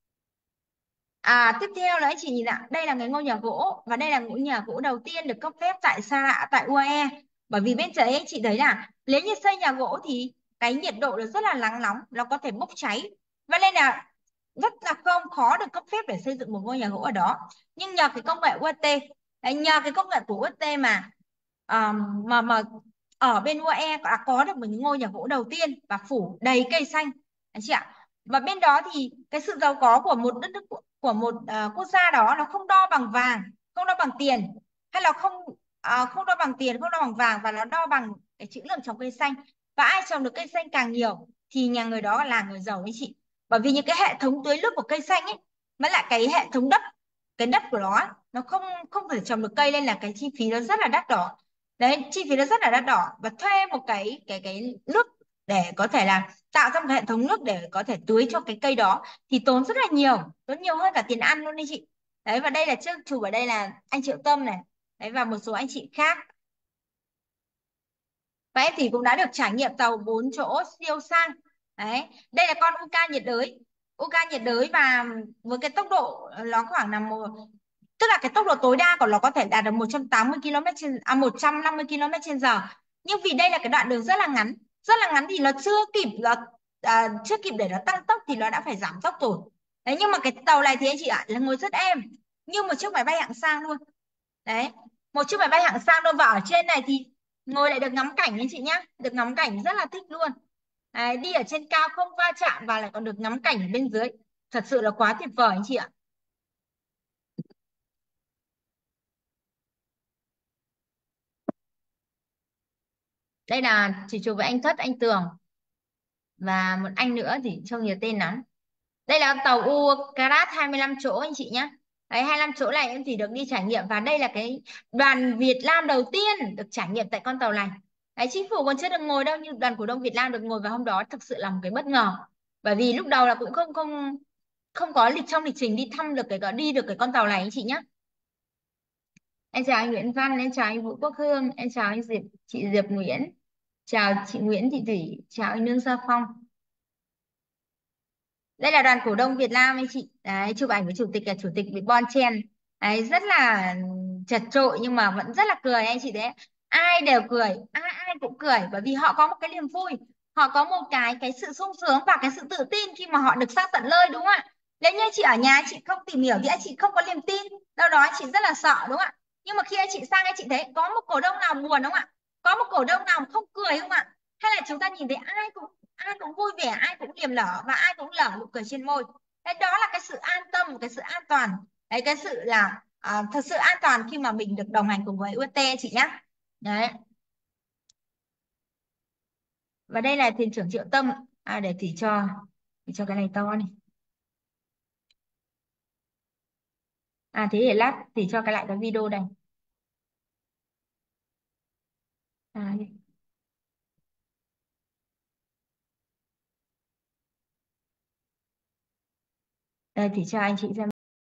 [SPEAKER 1] À, tiếp theo là anh chị nhìn ạ, đây là cái ngôi nhà gỗ, và đây là ngôi nhà gỗ đầu tiên được cấp phép tại Sa tại u a e. Bởi vì bên đấy anh chị thấy là nếu như xây nhà gỗ thì cái nhiệt độ nó rất là nắng nóng, nó có thể bốc cháy, và nên là rất là không khó được cấp phép để xây dựng một ngôi nhà gỗ ở đó. Nhưng nhờ cái công nghệ u ét tê, đấy, nhờ cái công nghệ của u ét tê mà à, mà mà ở bên u a e đã có được một cái ngôi nhà gỗ đầu tiên và phủ đầy cây xanh anh chị ạ. Và bên đó thì cái sự giàu có của một đất nước, của, của một à, quốc gia đó, nó không đo bằng vàng, không đo bằng tiền, hay là không à, không đo bằng tiền, không đo bằng vàng, và nó đo bằng cái chữ lượng trồng cây xanh. Và ai trồng được cây xanh càng nhiều thì nhà người đó là người giàu ấy chị. Bởi vì những cái hệ thống tưới nước của cây xanh ấy, mới lại cái hệ thống đất, cái đất của nó ấy, nó không không thể trồng được cây, nên là cái chi phí nó rất là đắt đỏ. Đấy, chi phí nó rất là đắt đỏ, và thuê một cái cái cái nước để có thể là tạo ra một cái hệ thống nước để có thể tưới cho cái cây đó thì tốn rất là nhiều, tốn nhiều hơn cả tiền ăn luôn đi chị. Đấy, và đây là trước chụp ở đây là anh Triệu Tâm này. Đấy, và một số anh chị khác. Và em thì cũng đã được trải nghiệm tàu bốn chỗ siêu sang. Đấy, đây là con Uca nhiệt đới. Uca nhiệt đới, và với cái tốc độ nó khoảng là một, tức là cái tốc độ tối đa của nó có thể đạt được một trăm tám mươi ki lô mét trên à một trăm năm mươi ki lô mét trên giờ. Nhưng vì đây là cái đoạn đường rất là ngắn, rất là ngắn thì nó chưa kịp nó à, chưa kịp để nó tăng tốc thì nó đã phải giảm tốc rồi. Đấy, nhưng mà cái tàu này thì anh chị ạ là ngồi rất êm, như một chiếc máy bay hạng sang luôn. Đấy, một chiếc máy bay hạng sang đâu, vào ở trên này thì ngồi lại được ngắm cảnh anh chị nhá, được ngắm cảnh rất là thích luôn. Đấy, đi ở trên cao không va chạm và lại còn được ngắm cảnh ở bên dưới, thật sự là quá tuyệt vời anh chị ạ. Đây là chỉ chụp với anh Thất, anh Tường và một anh nữa thì trông nhiều tên lắm. Đây là tàu U Carat hai mươi lăm chỗ anh chị nhé. Đấy, hai mươi lăm chỗ này em thì được đi trải nghiệm, và đây là cái đoàn Việt Nam đầu tiên được trải nghiệm tại con tàu này. Đấy, chính phủ còn chưa được ngồi đâu, nhưng đoàn cổ đông Việt Nam được ngồi vào hôm đó, thực sự là một cái bất ngờ. Bởi vì lúc đầu là cũng không không không có lịch trong lịch trình đi thăm được cái đi được cái con tàu này anh chị nhé. Em chào anh Nguyễn Văn, em chào anh Vũ Quốc Hương, em chào anh Diệp, chị Diệp Nguyễn, chào chị Nguyễn Thị Thủy, chào anh Lương Gia Phong. Đây là đoàn cổ đông Việt Nam anh chị. Đấy, chụp ảnh với chủ tịch, là chủ tịch bị bon chen. Đấy, rất là chật chội nhưng mà vẫn rất là cười anh chị đấy. Ai đều cười, ai ai cũng cười, bởi vì họ có một cái niềm vui, họ có một cái cái sự sung sướng và cái sự tự tin khi mà họ được sang tận nơi đúng không ạ? Nếu như anh chị ở nhà anh chị không tìm hiểu thì anh chị không có niềm tin, đâu đó anh chị rất là sợ đúng không ạ? Nhưng mà khi anh chị sang anh chị thấy có một cổ đông nào buồn không ạ? Có một cổ đông nào không cười không ạ? Hay là chúng ta nhìn thấy ai cũng ai cũng vui vẻ, ai cũng niềm nở và ai cũng nở nụ cười trên môi. Đấy, đó là cái sự an tâm, cái sự an toàn. Đấy, cái sự là à, thật sự an toàn khi mà mình được đồng hành cùng với u ét tê chị nhé. Đấy. Và đây là thuyền trưởng Triệu Tâm. À, để thì cho thì cho cái này to này. À thế để lát thì cho cái lại cái video này. À, đây thì cho anh chị xem.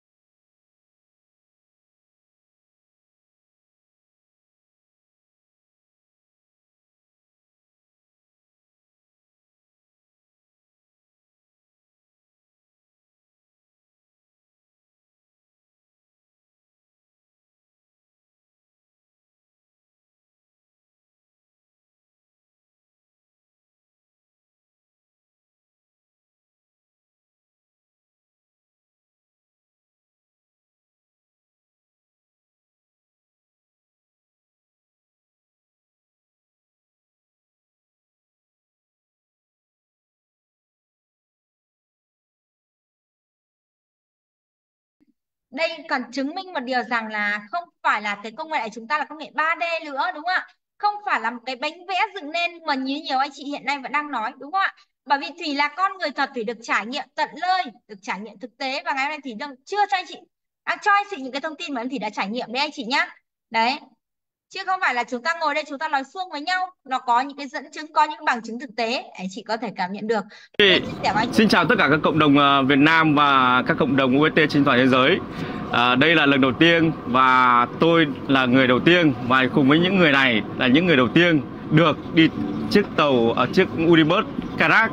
[SPEAKER 1] Đây còn chứng minh một điều rằng là không phải là cái công nghệ của chúng ta là công nghệ ba D nữa đúng không ạ? Không phải là một cái bánh vẽ dựng nên mà như nhiều anh chị hiện nay vẫn đang nói đúng không ạ? Bởi vì Thủy là con người thật, Thủy được trải nghiệm tận nơi, được trải nghiệm thực tế, và ngày hôm nay Thủy đang chưa cho anh chị, đang cho anh chị những cái thông tin mà em Thủy đã trải nghiệm đấy anh chị nhá. Đấy, chứ không phải là chúng ta ngồi đây chúng ta nói suông với nhau, nó có những cái dẫn chứng, có những bằng chứng thực tế để chị có thể cảm nhận được. Tôi chia sẻ với anh chị.
[SPEAKER 2] Xin chào tất cả các cộng đồng ờ, Việt Nam và các cộng đồng u ét tê trên toàn thế giới. À, đây là lần đầu tiên và tôi là người đầu tiên và cùng với những người này là những người đầu tiên được đi chiếc tàu ở chiếc Unibus Karak.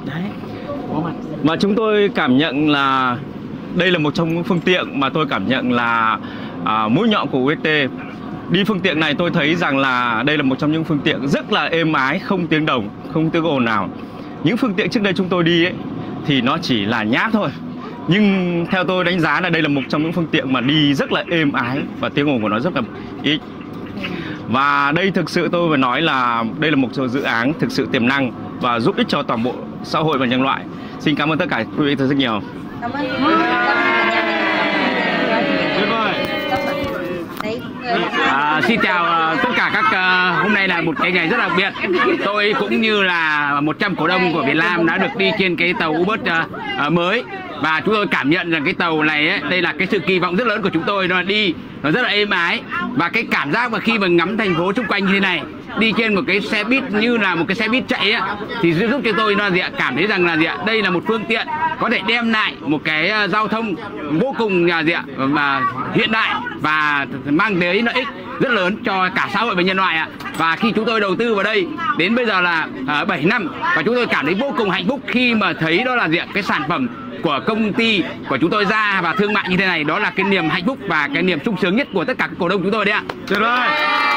[SPEAKER 2] Và chúng tôi cảm nhận là đây là một trong những phương tiện mà tôi cảm nhận là à, mũi nhọn của u ét tê. Đi phương tiện này tôi thấy rằng là đây là một trong những phương tiện rất là êm ái, không tiếng đồng, không tiếng ồn nào. Những phương tiện trước đây chúng tôi đi ấy, thì nó chỉ là nháp thôi. Nhưng theo tôi đánh giá là đây là một trong những phương tiện mà đi rất là êm ái và tiếng ồn của nó rất là ít. Và đây thực sự tôi phải nói là đây là một dự án thực sự tiềm năng và giúp ích cho toàn bộ xã hội và nhân loại. Xin cảm ơn tất cả quý vị rất nhiều.
[SPEAKER 1] Cảm ơn. Cảm ơn cả nhà mình.
[SPEAKER 2] Tuyệt vời.
[SPEAKER 1] Đấy, người
[SPEAKER 3] À, xin chào uh, tất cả các uh, hôm nay là một cái ngày rất đặc biệt. Tôi cũng như là một trăm cổ đông của Việt Nam đã được đi trên cái tàu Ubus uh, uh, mới, và chúng tôi cảm nhận rằng cái tàu này ấy, đây là cái sự kỳ vọng rất lớn của chúng tôi, nó đi nó rất là êm ái, và cái cảm giác mà khi mà ngắm thành phố xung quanh như thế này, đi trên một cái xe buýt như là một cái xe buýt chạy ấy, thì giúp cho tôi nó gì ạ, cảm thấy rằng là gì ạ, đây là một phương tiện có thể đem lại một cái uh, giao thông vô cùng là gì ạ, mà hiện đại và mang tới lợi ích rất lớn cho cả xã hội và nhân loại ạ. Và khi chúng tôi đầu tư vào đây đến bây giờ là uh, bảy năm, và chúng tôi cảm thấy vô cùng hạnh phúc khi mà thấy đó là gì ạ, cái sản phẩm của công ty của chúng tôi ra và thương mại như thế này, đó là cái niềm hạnh phúc và cái niềm sung sướng nhất của tất cả các cổ đông chúng tôi đấy ạ.
[SPEAKER 2] Tuyệt vời.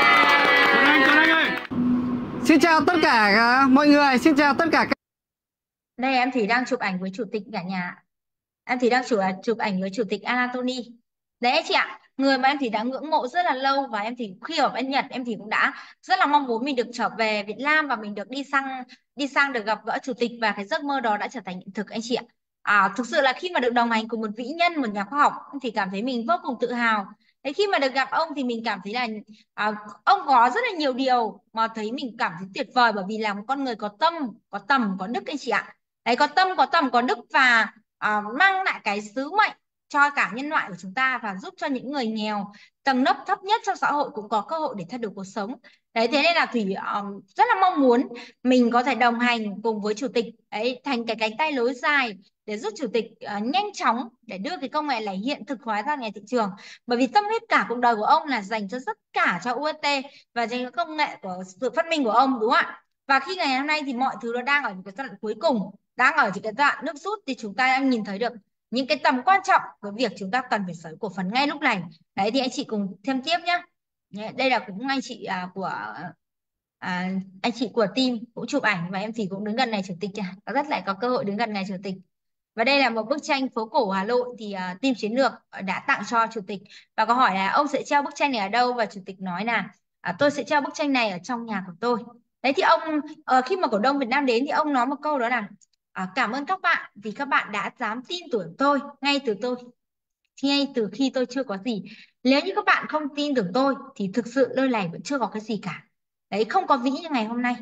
[SPEAKER 4] Xin chào tất cả uh, mọi người, xin chào tất cả các...
[SPEAKER 1] Đây em thì đang chụp ảnh với chủ tịch cả nhà. Em thì đang chụp chụp ảnh với chủ tịch Anatoly. Đấy chị ạ, người mà em thì đã ngưỡng mộ rất là lâu, và em thì khi ở bên Nhật em thì cũng đã rất là mong muốn mình được trở về Việt Nam và mình được đi sang đi sang được gặp gỡ chủ tịch, và cái giấc mơ đó đã trở thành hiện thực anh chị ạ. À, thực sự là khi mà được đồng hành cùng một vĩ nhân, một nhà khoa học, em thì cảm thấy mình vô cùng tự hào. Thế khi mà được gặp ông thì mình cảm thấy là à, ông có rất là nhiều điều mà thấy mình cảm thấy tuyệt vời, bởi vì là một con người có tâm, có tầm, có đức anh chị ạ. Đấy, có tâm, có tầm, có đức, và à, mang lại cái sứ mệnh cho cả nhân loại của chúng ta, và giúp cho những người nghèo, tầng lớp thấp nhất trong xã hội cũng có cơ hội để thay đổi cuộc sống. Đấy, thế nên là Thủy um, rất là mong muốn mình có thể đồng hành cùng với chủ tịch ấy, thành cái cánh tay nối dài để giúp chủ tịch uh, nhanh chóng để đưa cái công nghệ này hiện thực hóa ra ngoài thị trường. Bởi vì tâm huyết cả cuộc đời của ông là dành cho tất cả cho u ét tê và dành cho công nghệ của sự phát minh của ông, đúng không ạ? Và khi ngày hôm nay thì mọi thứ nó đang ở những cái giai đoạn cuối cùng, đang ở những cái đoạn nước rút, thì chúng ta đang nhìn thấy được những cái tầm quan trọng của việc chúng ta cần phải sở hữu cổ phần ngay lúc này. Đấy, thì anh chị cùng thêm tiếp nhé. Đây là cũng anh chị à, của à, anh chị của team cũng chụp ảnh, và em thì cũng đứng gần này chủ tịch, rất lại có cơ hội đứng gần này chủ tịch. Và đây là một bức tranh phố cổ Hà Nội thì uh, team chiến lược đã tặng cho chủ tịch, và có hỏi là ông sẽ treo bức tranh này ở đâu, và chủ tịch nói là à, tôi sẽ treo bức tranh này ở trong nhà của tôi. Đấy thì ông ờ, khi mà cổ đông Việt Nam đến thì ông nói một câu đó là à, cảm ơn các bạn vì các bạn đã dám tin tưởng tôi ngay từ tôi ngay từ khi tôi chưa có gì. Nếu như các bạn không tin tưởng tôi thì thực sự nơi này vẫn chưa có cái gì cả. Đấy, không có vĩ như ngày hôm nay.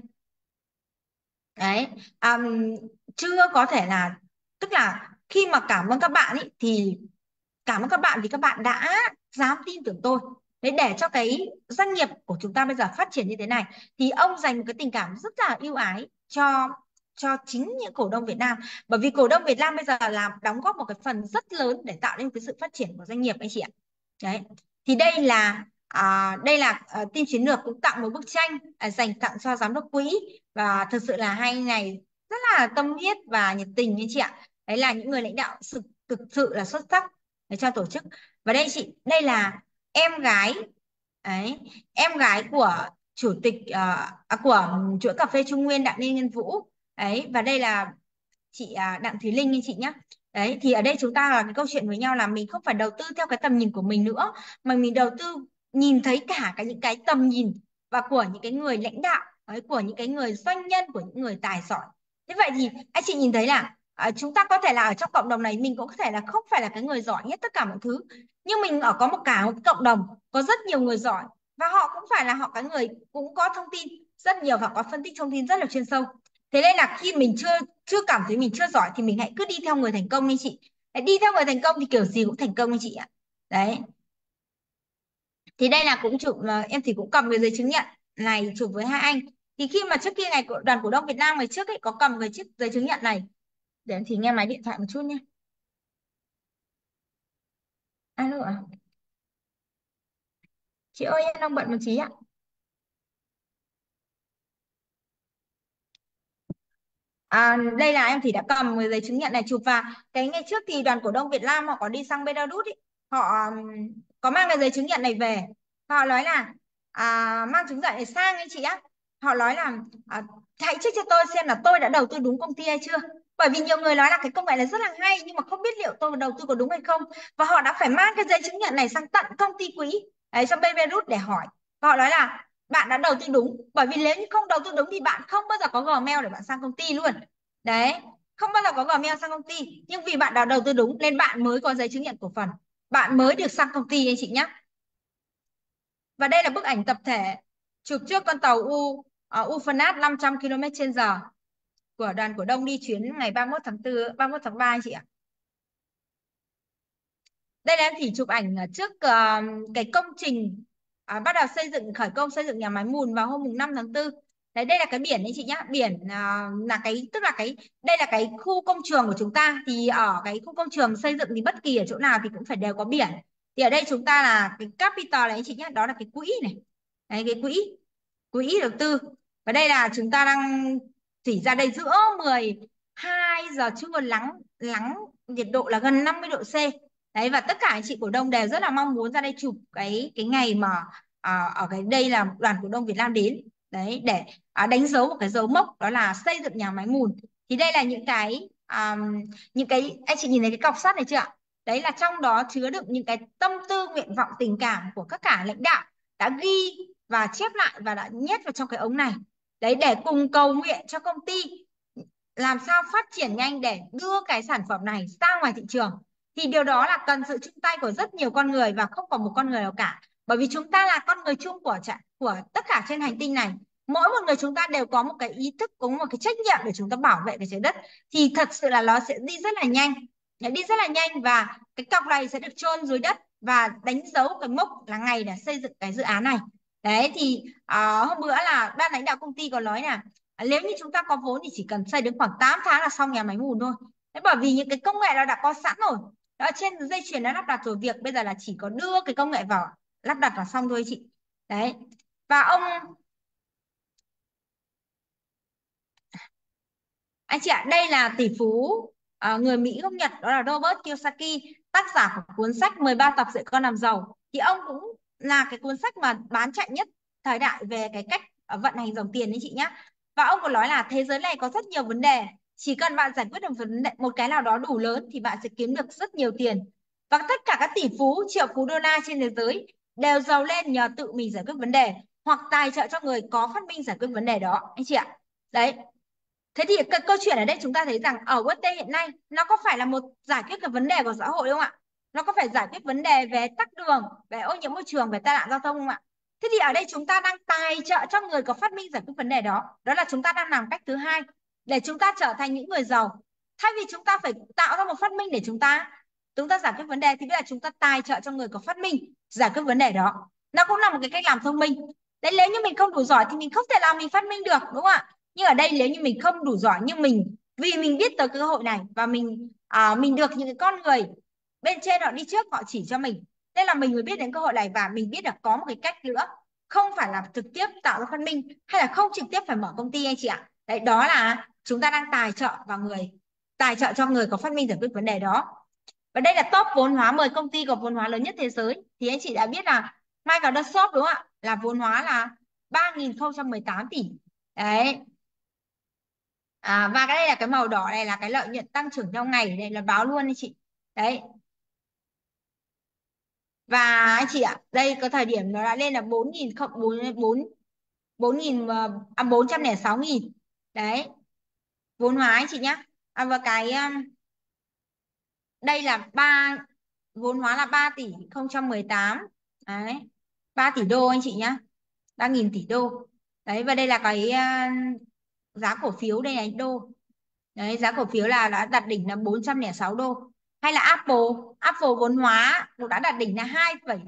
[SPEAKER 1] Đấy, um, chưa có thể là, tức là khi mà cảm ơn các bạn ý, thì cảm ơn các bạn vì các bạn đã dám tin tưởng tôi. Đấy, để cho cái doanh nghiệp của chúng ta bây giờ phát triển như thế này thì ông dành một cái tình cảm rất là ưu ái cho cho chính những cổ đông Việt Nam, bởi vì cổ đông Việt Nam bây giờ làm đóng góp một cái phần rất lớn để tạo nên cái sự phát triển của doanh nghiệp anh chị ạ. Đấy, thì đây là à, đây là à, team chiến lược cũng tặng một bức tranh à, dành tặng cho giám đốc quỹ, và thực sự là hai anh này rất là tâm huyết và nhiệt tình anh chị ạ. Đấy là những người lãnh đạo thực, thực sự là xuất sắc để cho tổ chức. Và đây chị, đây là em gái, đấy, em gái của chủ tịch à, à, của chuỗi cà phê Trung Nguyên Đặng Lê Nhân Vũ. Đấy, và đây là chị à, Đặng Thùy Linh anh chị nhé. Đấy thì ở đây chúng ta là cái câu chuyện với nhau là mình không phải đầu tư theo cái tầm nhìn của mình nữa, mà mình đầu tư nhìn thấy cả cái những cái tầm nhìn và của những cái người lãnh đạo, đấy, của những cái người doanh nhân, của những người tài giỏi. Thế vậy thì anh chị nhìn thấy là à, chúng ta có thể là ở trong cộng đồng này mình cũng có thể là không phải là cái người giỏi nhất tất cả mọi thứ, nhưng mình ở có một cả một cộng đồng có rất nhiều người giỏi, và họ cũng phải là họ cái người cũng có thông tin rất nhiều và có phân tích thông tin rất là chuyên sâu. Thế nên là khi mình chưa chưa cảm thấy mình chưa giỏi thì mình hãy cứ đi theo người thành công đi chị. Hãy đi theo người thành công thì kiểu gì cũng thành công đi chị ạ. Đấy, thì đây là cũng chụp mà em thì cũng cầm cái giấy chứng nhận này chụp với hai anh. Thì khi mà trước kia ngày của đoàn cổ đông Việt Nam ngày trước ấy có cầm cái chiếc giấy chứng nhận này, để em thì nghe máy điện thoại một chút nhé. Alo ạ, chị ơi em đang bận một tí ạ. À, đây là em thì đã cầm cái giấy chứng nhận này chụp, và cái ngày trước thì đoàn cổ đông Việt Nam họ có đi sang Belarus ý. Họ ừm, có mang cái giấy chứng nhận này về. Họ nói là à, mang chứng nhận này sang ấy chị á. Họ nói là à, hãy check cho tôi xem là tôi đã đầu tư đúng công ty hay chưa. Bởi vì nhiều người nói là cái công nghệ này rất là hay nhưng mà không biết liệu tôi đầu tư có đúng hay không. Và họ đã phải mang cái giấy chứng nhận này sang tận công ty quỹ đấy, sang Belarus để hỏi. Và họ nói là bạn đã đầu tư đúng, bởi vì nếu như không đầu tư đúng thì bạn không bao giờ có Gmail để bạn sang công ty luôn. Đấy, không bao giờ có Gmail sang công ty, nhưng vì bạn đã đầu tư đúng nên bạn mới có giấy chứng nhận cổ phần, bạn mới được sang công ty anh chị nhé. Và đây là bức ảnh tập thể chụp trước con tàu U uh, Ufanat năm trăm ki lô mét trên giờ của đoàn cổ đông đi chuyến ngày ba mươi mốt tháng tư, ba mươi mốt tháng ba anh chị ạ. Đây là em chỉ chụp ảnh ở trước uh, cái công trình uh, bắt đầu xây dựng, khởi công xây dựng nhà máy mùn vào hôm mùng năm tháng tư. Đấy, đây là cái biển đấy chị nhá, biển uh, là cái, tức là cái, đây là cái khu công trường của chúng ta, thì ở cái khu công trường xây dựng thì bất kỳ ở chỗ nào thì cũng phải đều có biển. Thì ở đây chúng ta là cái capital này chị nhá, đó là cái quỹ này, đấy, cái quỹ quỹ đầu tư. Và đây là chúng ta đang chỉ ra đây giữa mười hai giờ trưa, nắng nắng nhiệt độ là gần năm mươi độ C. Đấy, và tất cả anh chị cổ đông đều rất là mong muốn ra đây chụp cái cái ngày mà à, ở cái đây là đoàn cổ đông Việt Nam đến đấy để à, đánh dấu một cái dấu mốc, đó là xây dựng nhà máy mùn. Thì đây là những cái à, những cái anh chị nhìn thấy cái cọc sắt này chưa ạ? Đấy là trong đó chứa đựng những cái tâm tư nguyện vọng tình cảm của các cả lãnh đạo đã ghi và chép lại và đã nhét vào trong cái ống này, đấy, để cùng cầu nguyện cho công ty làm sao phát triển nhanh để đưa cái sản phẩm này ra ngoài thị trường. Thì điều đó là cần sự chung tay của rất nhiều con người và không còn một con người nào cả, bởi vì chúng ta là con người chung của của tất cả trên hành tinh này. Mỗi một người chúng ta đều có một cái ý thức, có một cái trách nhiệm để chúng ta bảo vệ cái trái đất, thì thật sự là nó sẽ đi rất là nhanh, đi rất là nhanh, và cái cọc này sẽ được chôn dưới đất và đánh dấu cái mốc là ngày để xây dựng cái dự án này. Đấy thì uh, hôm bữa là ban lãnh đạo công ty có nói là à, nếu như chúng ta có vốn thì chỉ cần xây đến khoảng tám tháng là xong nhà máy mùn thôi. Thế bởi vì những cái công nghệ nó đã có sẵn rồi, đó, trên dây chuyền đã lắp đặt rồi, việc bây giờ là chỉ có đưa cái công nghệ vào lắp đặt là xong thôi chị. Đấy, và ông anh chị ạ, đây là tỷ phú à, người Mỹ gốc Nhật, đó là Robert Kiyosaki, tác giả của cuốn sách mười ba tập dạy con làm giàu. Thì ông cũng là cái cuốn sách mà bán chạy nhất thời đại về cái cách à, vận hành dòng tiền đấy chị nhé. Và ông còn nói là thế giới này có rất nhiều vấn đề, Chỉ cần bạn giải quyết được vấn đề, một cái nào đó đủ lớn thì bạn sẽ kiếm được rất nhiều tiền. Và tất cả các tỷ phú, triệu phú đô la trên thế giới đều giàu lên nhờ tự mình giải quyết vấn đề hoặc tài trợ cho người có phát minh giải quyết vấn đề đó anh chị ạ. Đấy. Thế thì cái câu chuyện ở đây chúng ta thấy rằng ở u ét tê hiện nay nó có phải là một giải quyết cái vấn đề của xã hội không ạ? Nó có phải giải quyết vấn đề về tắc đường, về ô nhiễm môi trường, về tai nạn giao thông không ạ? Thế thì ở đây chúng ta đang tài trợ cho người có phát minh giải quyết vấn đề đó. Đó là chúng ta đang làm cách thứ hai để chúng ta trở thành những người giàu. Thay vì chúng ta phải tạo ra một phát minh để chúng ta chúng ta giải quyết vấn đề thì bây giờ chúng ta tài trợ cho người có phát minh giải quyết vấn đề đó. Nó cũng là một cái cách làm thông minh. Đấy, nếu như mình không đủ giỏi thì mình không thể làm mình phát minh được, đúng không ạ? Nhưng ở đây nếu như mình không đủ giỏi nhưng mình vì mình biết tới cơ hội này và mình à, mình được những cái con người bên trên họ đi trước họ chỉ cho mình, nên là mình mới biết đến cơ hội này và mình biết được có một cái cách nữa, không phải là trực tiếp tạo ra phát minh hay là không trực tiếp phải mở công ty anh chị ạ. Đấy, đó là chúng ta đang tài trợ vào người tài trợ cho người có phát minh giải quyết vấn đề đó. Và đây là top vốn hóa mười công ty có vốn hóa lớn nhất thế giới. Thì anh chị đã biết là Microsoft đúng không ạ, là vốn hóa là ba nghìn không trăm mười tám tỷ. Đấy. À, và cái đây là cái màu đỏ này là cái lợi nhuận tăng trưởng theo ngày, đây là báo luôn anh chị. Đấy. Và anh chị ạ, đây có thời điểm nó đã lên là bốn nghìn không bốn bốn bốn nghìn à, bốn trăm lẻ sáu nghìn. Đấy. Vốn hóa anh chị nhá. À, và cái um, đây là ba vốn hóa là ba tỷ không trăm mười tám. Đấy. ba tỷ đô anh chị nhá. ba nghìn tỷ đô. Đấy, và đây là cái uh, giá cổ phiếu đây này, đô. Đấy, giá cổ phiếu là đã đạt đỉnh là bốn trăm lẻ sáu đô. Hay là Apple, Apple vốn hóa cũng đã đạt đỉnh là hai phẩy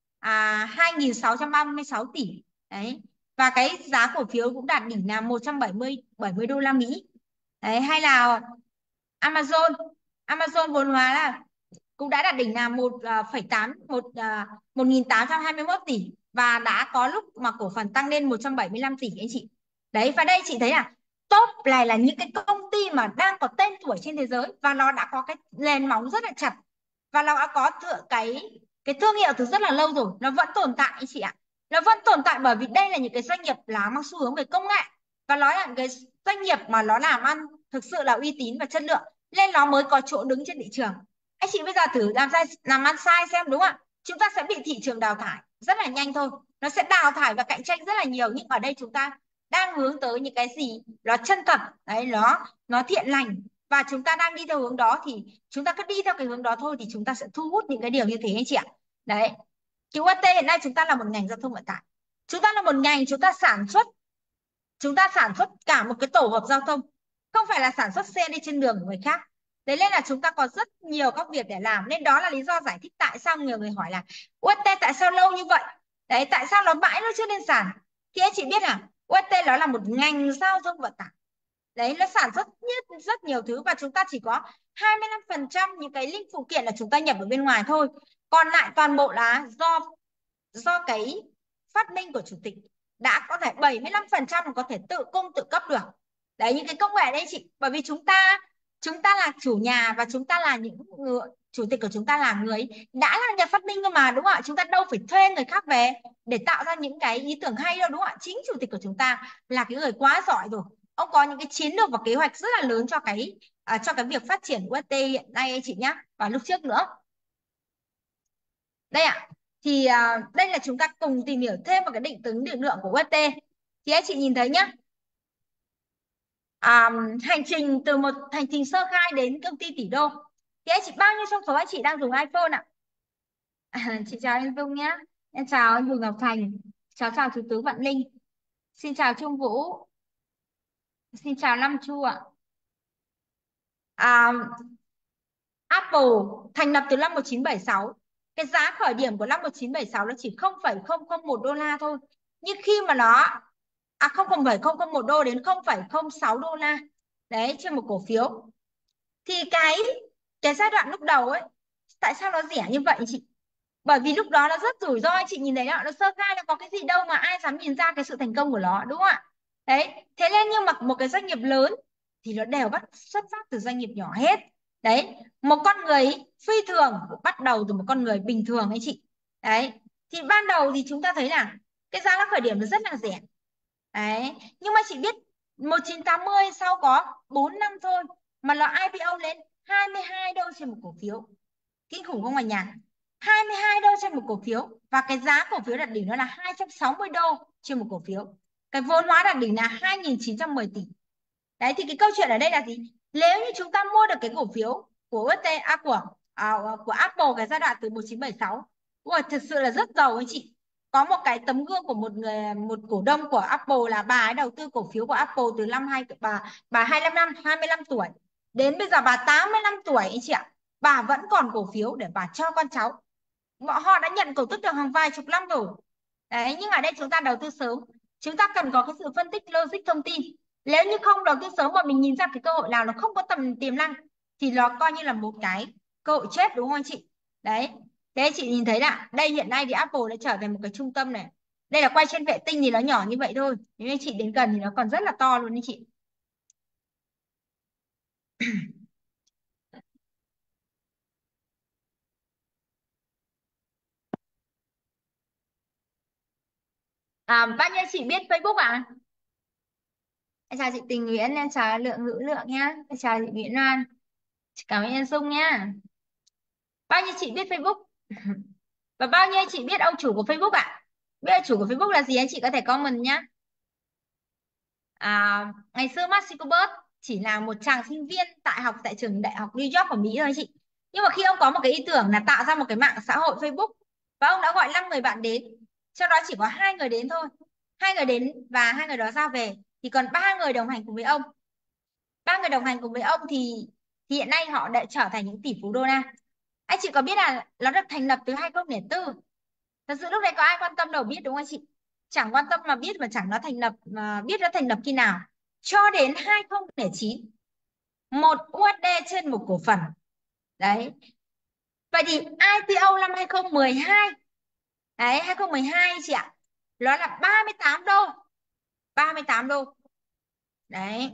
[SPEAKER 1] à, hai nghìn sáu trăm ba mươi sáu tỷ. Đấy. Và cái giá cổ phiếu cũng đạt đỉnh là một trăm bảy mươi bảy mươi đô la Mỹ. Đấy, hay là Amazon, Amazon vốn hóa là cũng đã đạt đỉnh là một phẩy tám một một nghìn tám trăm hai mươi mốt tỷ và đã có lúc mà cổ phần tăng lên một trăm bảy mươi lăm tỷ anh chị. Đấy, và đây chị thấy là top này là những cái công ty mà đang có tên tuổi trên thế giới và nó đã có cái nền móng rất là chặt và nó đã có thượng cái cái thương hiệu từ rất là lâu rồi, nó vẫn tồn tại anh chị ạ. Nó vẫn tồn tại bởi vì đây là những cái doanh nghiệp là mang xu hướng về công nghệ và nó là cái doanh nghiệp mà nó làm ăn thực sự là uy tín và chất lượng nên nó mới có chỗ đứng trên thị trường. Anh chị bây giờ thử làm sai làm ăn sai xem, đúng không ạ? Chúng ta sẽ bị thị trường đào thải rất là nhanh thôi, nó sẽ đào thải và cạnh tranh rất là nhiều, nhưng ở đây chúng ta đang hướng tới những cái gì nó chân thật, đấy, nó nó thiện lành và chúng ta đang đi theo hướng đó thì chúng ta cứ đi theo cái hướng đó thôi thì chúng ta sẽ thu hút những cái điều như thế anh chị ạ. Đấy, chứ u ét tê hiện nay chúng ta là một ngành giao thông vận tải, chúng ta là một ngành chúng ta sản xuất chúng ta sản xuất cả một cái tổ hợp giao thông, không phải là sản xuất xe đi trên đường của người khác. Đấy, nên là chúng ta có rất nhiều các việc để làm, nên đó là lý do giải thích tại sao nhiều người hỏi là u ét tê tại sao lâu như vậy. Đấy, tại sao nó mãi nó chưa lên sàn. Thì anh chị biết là u ét tê nó là một ngành giao thông vận tải. Đấy, nó sản xuất nhất rất nhiều thứ và chúng ta chỉ có hai mươi lăm phần trăm những cái linh phụ kiện là chúng ta nhập ở bên ngoài thôi, còn lại toàn bộ là do do cái phát minh của chủ tịch đã có thể bảy mươi lăm phần trăm có thể tự cung tự cấp được. Đấy, những cái công nghệ đấy chị, bởi vì chúng ta chúng ta là chủ nhà và chúng ta là những người, chủ tịch của chúng ta là người đã là nhà phát minh cơ mà, đúng không ạ? Chúng ta đâu phải thuê người khác về để tạo ra những cái ý tưởng hay đâu, đúng không ạ? Chính chủ tịch của chúng ta là cái người quá giỏi rồi, ông có những cái chiến lược và kế hoạch rất là lớn cho cái à, cho cái việc phát triển u ét tê hiện nay anh chị nhá, và lúc trước nữa. Đây ạ. Thì à, đây là chúng ta cùng tìm hiểu thêm vào cái định tính định lượng của u ét tê. Thì anh chị nhìn thấy nhá. À, hành trình từ một hành trình sơ khai đến công ty tỷ đô. Thì anh chị bao nhiêu trong số anh chị đang dùng iPhone ạ? À, chị chào anh Dung nhé. Em chào anh Bùi Ngọc Thành. Cháu chào chú Tứ Vạn Linh. Xin chào Trung Vũ. Xin chào Lâm Chu ạ. À, Apple thành lập từ năm một nghìn chín trăm bảy mươi sáu. Cái giá khởi điểm của năm một nghìn chín trăm bảy mươi sáu nó chỉ không phẩy không không một đô la thôi. Nhưng khi mà nó à không phẩy không không một đô đến không phẩy không sáu đô la. Đấy, trên một cổ phiếu. Thì cái cái giai đoạn lúc đầu ấy, tại sao nó rẻ như vậy chị? Bởi vì lúc đó nó rất rủi ro, anh chị nhìn thấy đó, nó sơ khai, nó có cái gì đâu mà ai dám nhìn ra cái sự thành công của nó, đúng không ạ? Đấy, thế nên nhưng mà một cái doanh nghiệp lớn thì nó đều bắt xuất phát từ doanh nghiệp nhỏ hết. Đấy, một con người phi thường bắt đầu từ một con người bình thường ấy chị. Đấy, thì ban đầu thì chúng ta thấy là cái giá nó khởi điểm nó rất là rẻ. Đấy, nhưng mà chị biết một nghìn chín trăm tám mươi sau có bốn năm thôi mà nó i pê o lên hai mươi hai đô trên một cổ phiếu. Kinh khủng không cả nhà? hai mươi hai đô trên một cổ phiếu, và cái giá cổ phiếu đạt đỉnh nó là hai trăm sáu mươi đô trên một cổ phiếu. Cái vốn hóa đạt đỉnh là hai nghìn chín trăm mười tỷ. Đấy, thì cái câu chuyện ở đây là gì? Nếu như chúng ta mua được cái cổ phiếu của u ét tê, à, của à, của Apple cái giai đoạn từ một nghìn chín trăm bảy mươi sáu, ui, thật sự là rất giàu anh chị. Có một cái tấm gương của một người, một cổ đông của Apple, là bà ấy đầu tư cổ phiếu của Apple từ năm hai bà bà hai mươi lăm năm, hai mươi lăm tuổi đến bây giờ bà tám mươi lăm tuổi anh chị ạ. Bà vẫn còn cổ phiếu để bà cho con cháu. Bọn họ đã nhận cổ tức được hàng vài chục năm rồi. Đấy, nhưng ở đây chúng ta đầu tư sớm, chúng ta cần có cái sự phân tích logic thông tin. Nếu như không đầu tư sớm mà mình nhìn ra cái cơ hội nào nó không có tầm tiềm năng thì nó coi như là một cái cơ hội chết, đúng không anh chị? Đấy, thế chị nhìn thấy là đây hiện nay thì Apple đã trở thành một cái trung tâm này. Đây là quay trên vệ tinh thì nó nhỏ như vậy thôi, nhưng anh chị đến gần thì nó còn rất là to luôn anh chị. À, bao nhiêu chị biết Facebook ạ? À? Em chào chị Tình Nguyễn, em chào Lượng Ngữ Lượng nhá, em chào chị Nguyễn Loan, cảm ơn em Dung nhá. Bao nhiêu chị biết Facebook? Và bao nhiêu chị biết ông chủ của Facebook ạ? À? Biết ông chủ của Facebook là gì anh chị có thể comment nhá. À, ngày xưa Mark Zuckerberg chỉ là một chàng sinh viên tại học tại trường đại học New York của Mỹ thôi anh chị. Nhưng mà khi ông có một cái ý tưởng là tạo ra một cái mạng xã hội Facebook, và ông đã gọi năm người bạn đến, sau đó chỉ có hai người đến thôi. Hai người đến và hai người đó ra về, thì còn ba người đồng hành cùng với ông. Ba người đồng hành cùng với ông thì thì hiện nay họ đã trở thành những tỷ phú đô la. Anh chị có biết là nó được thành lập từ hai không không bốn? Thật sự lúc đấy có ai quan tâm đâu, biết đúng không anh chị? Chẳng quan tâm mà biết, mà chẳng nó thành lập mà biết nó thành lập khi nào. Cho đến hai không không chín, một u ét đê trên một cổ phần. Đấy. Vậy thì i pê o năm hai không một hai. Đấy, hai không một hai anh chị ạ. Nó là ba mươi tám đô. ba mươi tám đô. Đấy.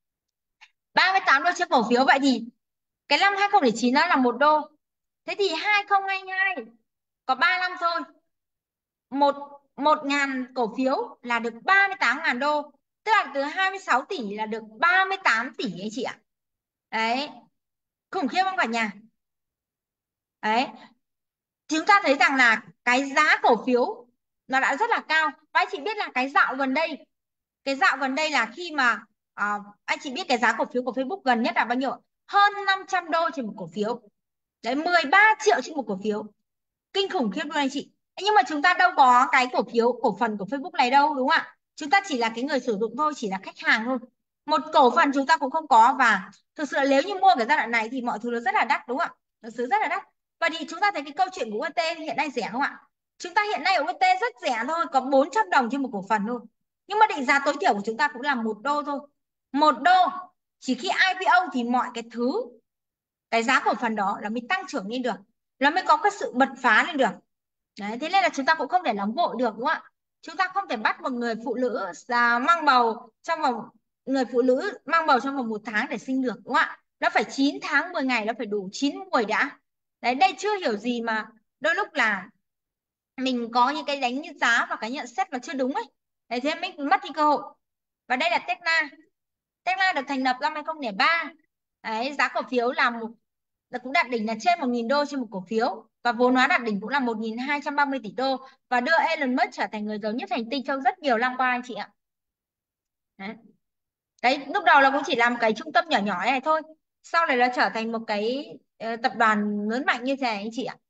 [SPEAKER 1] ba mươi tám đô trên cổ phiếu. Vậy thì cái năm hai không không chín nó là một đô. Thế thì hai không hai hai có ba năm thôi. Một một ngàn cổ phiếu là được ba mươi tám ngàn đô. Tức là từ hai mươi sáu tỷ là được ba mươi tám tỷ anh chị ạ. Đấy. Khủng khiếp không cả nhà? Đấy. Chúng ta thấy rằng là cái giá cổ phiếu nó đã rất là cao. Và anh chị biết là cái dạo gần đây, cái dạo gần đây là khi mà à, anh chị biết cái giá cổ phiếu của Facebook gần nhất là bao nhiêu? Hơn năm trăm đô trên một cổ phiếu. Đấy, mười ba triệu trên một cổ phiếu. Kinh khủng khiếp luôn anh chị. Nhưng mà chúng ta đâu có cái cổ phiếu, cổ phần của Facebook này đâu, đúng không ạ? Chúng ta chỉ là cái người sử dụng thôi, chỉ là khách hàng thôi. Một cổ phần chúng ta cũng không có. Và thực sự nếu như mua cái giai đoạn này thì mọi thứ nó rất là đắt, đúng không ạ? Thực sự rất là đắt. Và thì chúng ta thấy cái câu chuyện của u ét tê hiện nay rẻ không ạ? Chúng ta hiện nay ở u ét tê rất rẻ thôi, có bốn trăm đồng trên một cổ phần thôi. Nhưng mà định giá tối thiểu của chúng ta cũng là một đô thôi. Một đô. Chỉ khi i pê o thì mọi cái thứ, cái giá cổ phần đó là mới tăng trưởng lên được, nó mới có cái sự bật phá lên được. Đấy, thế nên là chúng ta cũng không thể nóng vội được, đúng không ạ? Chúng ta không thể bắt một người phụ nữ à, mang bầu trong vòng người phụ nữ mang bầu trong vòng một tháng để sinh được, đúng không ạ? Nó phải chín tháng mười ngày, nó phải đủ chín mùi đã. Đấy, đây chưa hiểu gì mà đôi lúc là mình có những cái đánh giá và cái nhận xét mà chưa đúng ấy. Đấy, thế mình mất đi cơ hội. Và đây là Tesla. Tesla được thành lập năm hai không không ba. Đấy, giá cổ phiếu là một là cũng đạt đỉnh là trên một nghìn đô trên một cổ phiếu, và vốn hóa đạt đỉnh cũng là một nghìn hai trăm ba mươi tỷ đô, và đưa Elon Musk trở thành người giàu nhất hành tinh trong rất nhiều năm qua anh chị ạ. Đấy. Đấy, lúc đầu là cũng chỉ làm cái trung tâm nhỏ nhỏ này thôi, sau này nó trở thành một cái ờ, tập đoàn lớn mạnh như thế này anh chị ạ.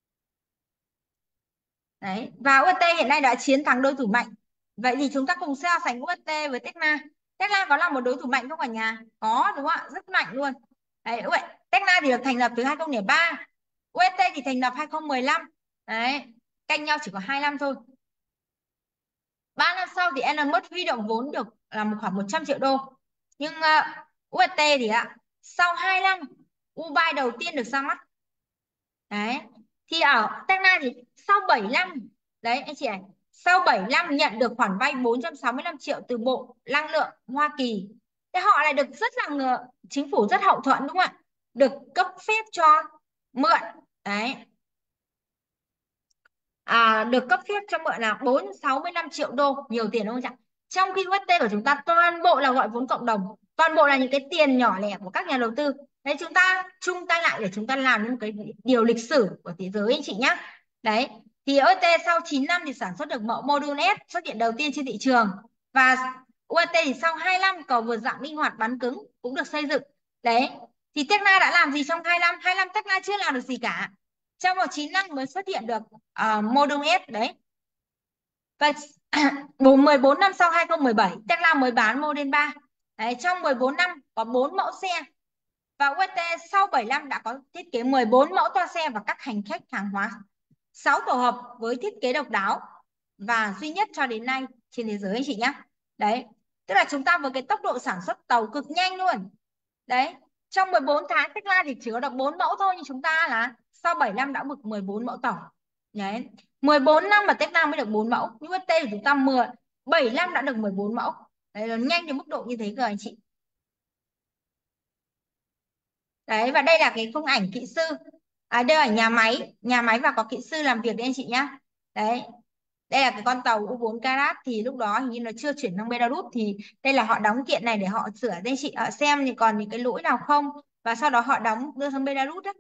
[SPEAKER 1] Đấy, và u ét tê hiện nay đã chiến thắng đối thủ mạnh. Vậy thì chúng ta cùng so sánh u ét tê với Tesla. Tesla có là một đối thủ mạnh không cả nhà? Có, đúng không ạ? Rất mạnh luôn. Đấy, Tesla thì được thành lập từ hai không không ba, u ét tê thì thành lập hai không một lăm. Đấy, cạnh nhau chỉ có hai năm thôi. ba năm sau thì Elon Musk huy động vốn được là một khoảng một trăm triệu đô. Nhưng uh, u ét tê thì ạ, sau hai năm U-Buy đầu tiên được ra mắt. Đấy, thì ở Tesla thì sau bảy năm, đấy anh chị này, sau bảy năm nhận được khoản vay bốn trăm sáu mươi lăm triệu từ Bộ Năng lượng Hoa Kỳ. Thế họ lại được rất là ngờ, chính phủ rất hậu thuẫn, đúng không ạ? Được cấp phép cho mượn. Đấy. À, được cấp phép cho mượn là bốn trăm sáu mươi lăm triệu đô, nhiều tiền đúng không ạ? Trong khi u ét tê của chúng ta toàn bộ là gọi vốn cộng đồng. toàn bộ là những cái tiền nhỏ lẻ của các nhà đầu tư. Đấy, chúng ta chung tay lại để chúng ta làm một cái điều lịch sử của thế giới anh chị nhé. Đấy, thì u ét tê sau chín năm thì sản xuất được mẫu module S xuất hiện đầu tiên trên thị trường, và u ét tê thì sau hai năm cầu vượt dạng linh hoạt bán cứng cũng được xây dựng. Đấy, thì Tekna đã làm gì trong hai năm? hai năm Tekna chưa làm được gì cả. Trong vòng chín năm mới xuất hiện được uh, module S đấy. Và mười bốn năm sau hai không một bảy, Tesla mới bán Model ba. Đấy, trong mười bốn năm có bốn mẫu xe. Và u ét tê sau bảy năm đã có thiết kế mười bốn mẫu toa xe và các hành khách hàng hóa, sáu tổ hợp với thiết kế độc đáo và duy nhất cho đến nay trên thế giới anh chị nhé. Đấy, tức là chúng ta với cái tốc độ sản xuất tàu cực nhanh luôn. Đấy, trong mười bốn tháng Tesla thì chỉ có được bốn mẫu thôi, nhưng chúng ta là sau bảy năm đã được mười bốn mẫu tàu. Đấy, mười bốn năm mà Tesla mới được bốn mẫu, nhưng u ét tê của chúng ta mười bảy năm đã được mười bốn mẫu. Đấy, là nhanh đến mức độ như thế cơ anh chị. Đấy, và đây là cái khung ảnh kỹ sư. À, đây là nhà máy, nhà máy và có kỹ sư làm việc đấy anh chị nhá. Đấy, đây là cái con tàu u bốn Carat, thì lúc đó hình như nó chưa chuyển sang Belarus, thì đây là họ đóng kiện này để họ sửa đây anh chị, họ xem thì còn những cái lỗi nào không, và sau đó họ đóng đưa sang Belarus đấy.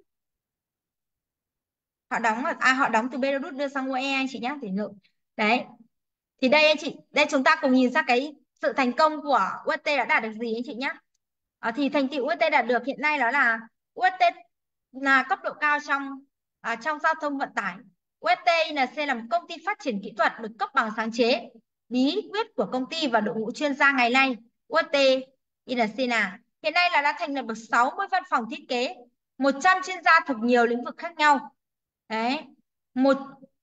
[SPEAKER 1] Họ đóng à họ đóng từ Belarus đưa sang u a e anh chị nhá, thì lượng. Đấy, thì đây anh chị, đây chúng ta cùng nhìn ra cái sự thành công của u ét tê đã đạt được gì anh chị nhá. À, thì thành tựu u ét tê đạt được hiện nay đó là u ét tê là cấp độ cao trong à, trong giao thông vận tải. u ét tê i en xê là một công ty phát triển kỹ thuật được cấp bằng sáng chế. Bí quyết của công ty và đội ngũ chuyên gia ngày nay, u ét tê i en xê là hiện nay là đã thành lập được sáu mươi văn phòng thiết kế, một trăm chuyên gia thuộc nhiều lĩnh vực khác nhau. Đấy, một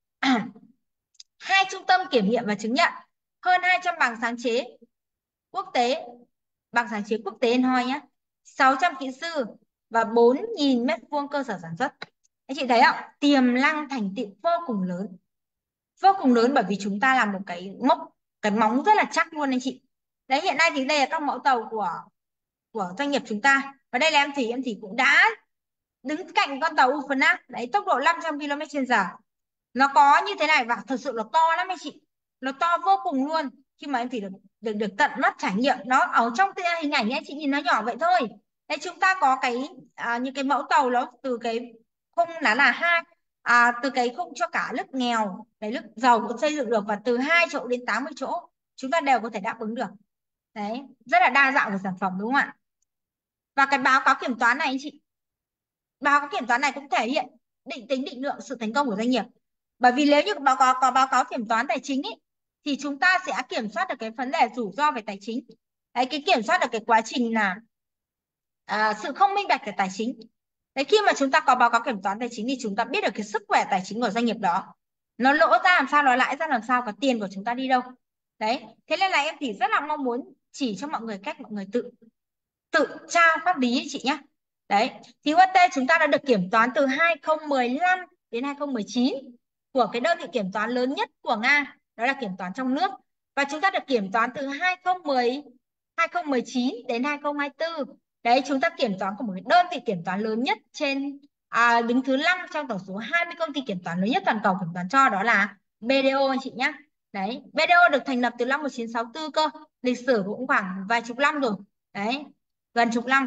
[SPEAKER 1] hai trung tâm kiểm nghiệm và chứng nhận, hơn hai trăm bằng sáng chế quốc tế, bằng sáng chế quốc tế en hoi nhé, sáu trăm kỹ sư và bốn nghìn mét vuông cơ sở sản xuất. Anh chị thấy không? Tiềm năng thành tựu vô cùng lớn. Vô cùng lớn bởi vì chúng ta làm một cái mốc, cái móng rất là chắc luôn anh chị. Đấy, hiện nay thì đây là các mẫu tàu của của doanh nghiệp chúng ta. Và đây là em Thủy, em Thủy cũng đã đứng cạnh con tàu Ufanac. Đấy, tốc độ năm trăm ki lô mét trên giờ. Nó có như thế này và thật sự nó to lắm anh chị. Nó to vô cùng luôn. Khi mà em Thủy được được được tận mắt trải nghiệm, nó ở trong hình ảnh ấy, chị nhìn nó nhỏ vậy thôi. Đấy, chúng ta có cái à, những cái mẫu tàu nó từ cái khung là là hai à, từ cái khung cho cả lớp nghèo, đấy, lớp giàu cũng xây dựng được, và từ hai chỗ đến tám mươi chỗ chúng ta đều có thể đáp ứng được. Đấy, rất là đa dạng về sản phẩm đúng không ạ? Và cái báo cáo kiểm toán này anh chị, báo cáo kiểm toán này cũng thể hiện định tính định lượng sự thành công của doanh nghiệp. Bởi vì nếu như báo cáo có báo cáo kiểm toán tài chính ý, thì chúng ta sẽ kiểm soát được cái vấn đề rủi ro về tài chính. Đấy, cái kiểm soát được cái quá trình là à, sự không minh bạch về tài chính. Đấy, khi mà chúng ta có báo cáo kiểm toán tài chính thì chúng ta biết được cái sức khỏe tài chính của doanh nghiệp đó, nó lỗ ra làm sao, nó lãi ra làm sao, và tiền của chúng ta đi đâu. Đấy, thế nên là em thì rất là mong muốn chỉ cho mọi người cách mọi người tự tự tra pháp lý ấy chị nhé. Đấy, thì u ét tê chúng ta đã được kiểm toán từ hai không một lăm đến hai không một chín của cái đơn vị kiểm toán lớn nhất của Nga, đó là kiểm toán trong nước. Và chúng ta được kiểm toán từ hai không một không hai không một chín đến hai không hai tư. Đấy, chúng ta kiểm toán của một cái đơn vị kiểm toán lớn nhất trên à, đứng thứ năm trong tổng số hai mươi công ty kiểm toán lớn nhất toàn cầu kiểm toán cho, đó là bê đê ô anh chị nhé. Đấy, bê đê ô được thành lập từ năm một nghìn chín trăm sáu mươi tư cơ, lịch sử cũng khoảng vài chục năm rồi. Đấy, gần chục năm.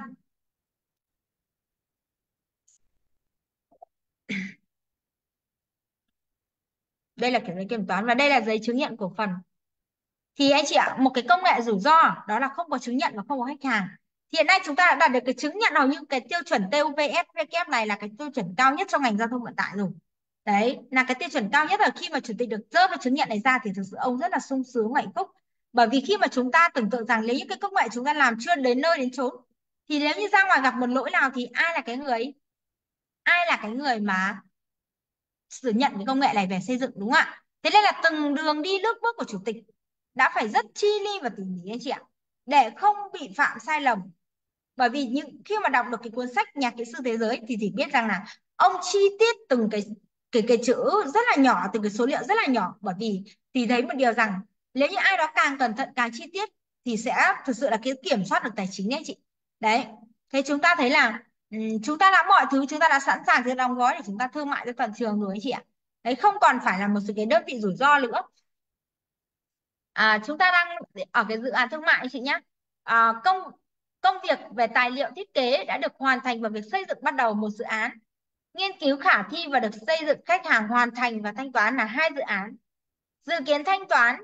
[SPEAKER 1] Đây là kiểu giấy kiểm toán và đây là giấy chứng nhận cổ phần. Thì anh chị ạ, một cái công nghệ rủi ro đó là không có chứng nhận và không có khách hàng. Thì hiện nay chúng ta đã đạt được cái chứng nhận, hầu như cái tiêu chuẩn tê u vê ép vê kép này là cái tiêu chuẩn cao nhất trong ngành giao thông vận tải rồi. Đấy, là cái tiêu chuẩn cao nhất, là khi mà chủ tịch được dơ cái chứng nhận này ra thì thực sự ông rất là sung sướng và hạnh phúc. Bởi vì khi mà chúng ta tưởng tượng rằng nếu những cái công nghệ chúng ta làm chưa đến nơi đến chốn, thì nếu như ra ngoài gặp một lỗi nào thì ai là cái người ai là cái người mà sử nhận cái công nghệ này về xây dựng, đúng không ạ? Thế nên là từng đường đi nước bước của chủ tịch đã phải rất chi li và tỉ mỉ anh chị ạ, để không bị phạm sai lầm. Bởi vì những khi mà đọc được cái cuốn sách Nhà kỹ sư thế giới thì chỉ biết rằng là ông chi tiết từng cái cái cái chữ rất là nhỏ, từng cái số liệu rất là nhỏ. Bởi vì thì thấy một điều rằng nếu như ai đó càng cẩn thận, càng chi tiết thì sẽ thực sự là cái kiểm soát được tài chính đấy anh chị. Đấy, thế chúng ta thấy là um, chúng ta đã mọi thứ chúng ta đã sẵn sàng để đóng gói để chúng ta thương mại ra toàn trường rồi anh chị ạ. Đấy, không còn phải là một sự cái đơn vị rủi ro nữa. À, chúng ta đang ở cái dự án thương mại anh chị nhé. À, công Công việc về tài liệu thiết kế đã được hoàn thành và việc xây dựng bắt đầu một dự án. Nghiên cứu khả thi và được xây dựng khách hàng hoàn thành và thanh toán là hai dự án. Dự kiến thanh toán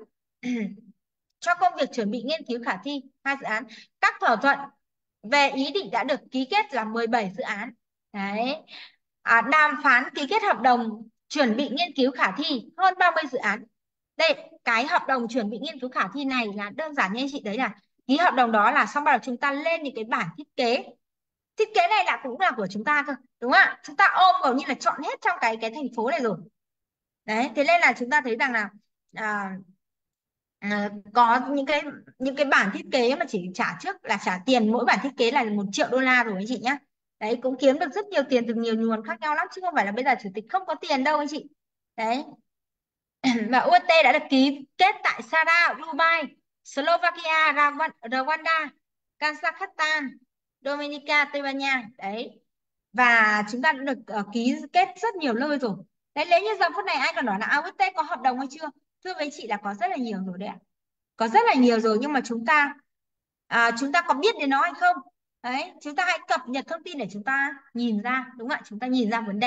[SPEAKER 1] cho công việc chuẩn bị nghiên cứu khả thi hai dự án. Các thỏa thuận về ý định đã được ký kết là mười bảy dự án. Đấy. À, đàm phán ký kết hợp đồng chuẩn bị nghiên cứu khả thi hơn ba mươi dự án. Đây, cái hợp đồng chuẩn bị nghiên cứu khả thi này là đơn giản như anh chị đấy, là ký hợp đồng đó là xong bắt đầu chúng ta lên những cái bản thiết kế. Thiết kế này là cũng là của chúng ta cơ, đúng không ạ? Chúng ta ôm gần như là chọn hết trong cái cái thành phố này rồi. Đấy, thế nên là chúng ta thấy rằng là à, à, có những cái những cái bản thiết kế mà chỉ trả trước là trả tiền, mỗi bản thiết kế là một triệu đô la rồi anh chị nhé. Đấy, cũng kiếm được rất nhiều tiền từ nhiều nguồn khác nhau lắm, chứ không phải là bây giờ chủ tịch không có tiền đâu anh chị. Đấy. Và u ét tê đã được ký kết tại Sara, Dubai, Slovakia, Ravan- Rwanda, Kazakhstan, Dominica, Tây Ban Nha. Đấy. Và chúng ta đã được uh, ký kết rất nhiều nơi rồi. Đấy, nếu như giờ phút này ai còn nói là a u ét tê có hợp đồng hay chưa? Thưa với chị là có rất là nhiều rồi đấy ạ. Có rất là nhiều rồi, nhưng mà chúng ta à, chúng ta có biết đến nó hay không? Đấy, chúng ta hãy cập nhật thông tin để chúng ta nhìn ra, đúng không ạ? Chúng ta nhìn ra vấn đề.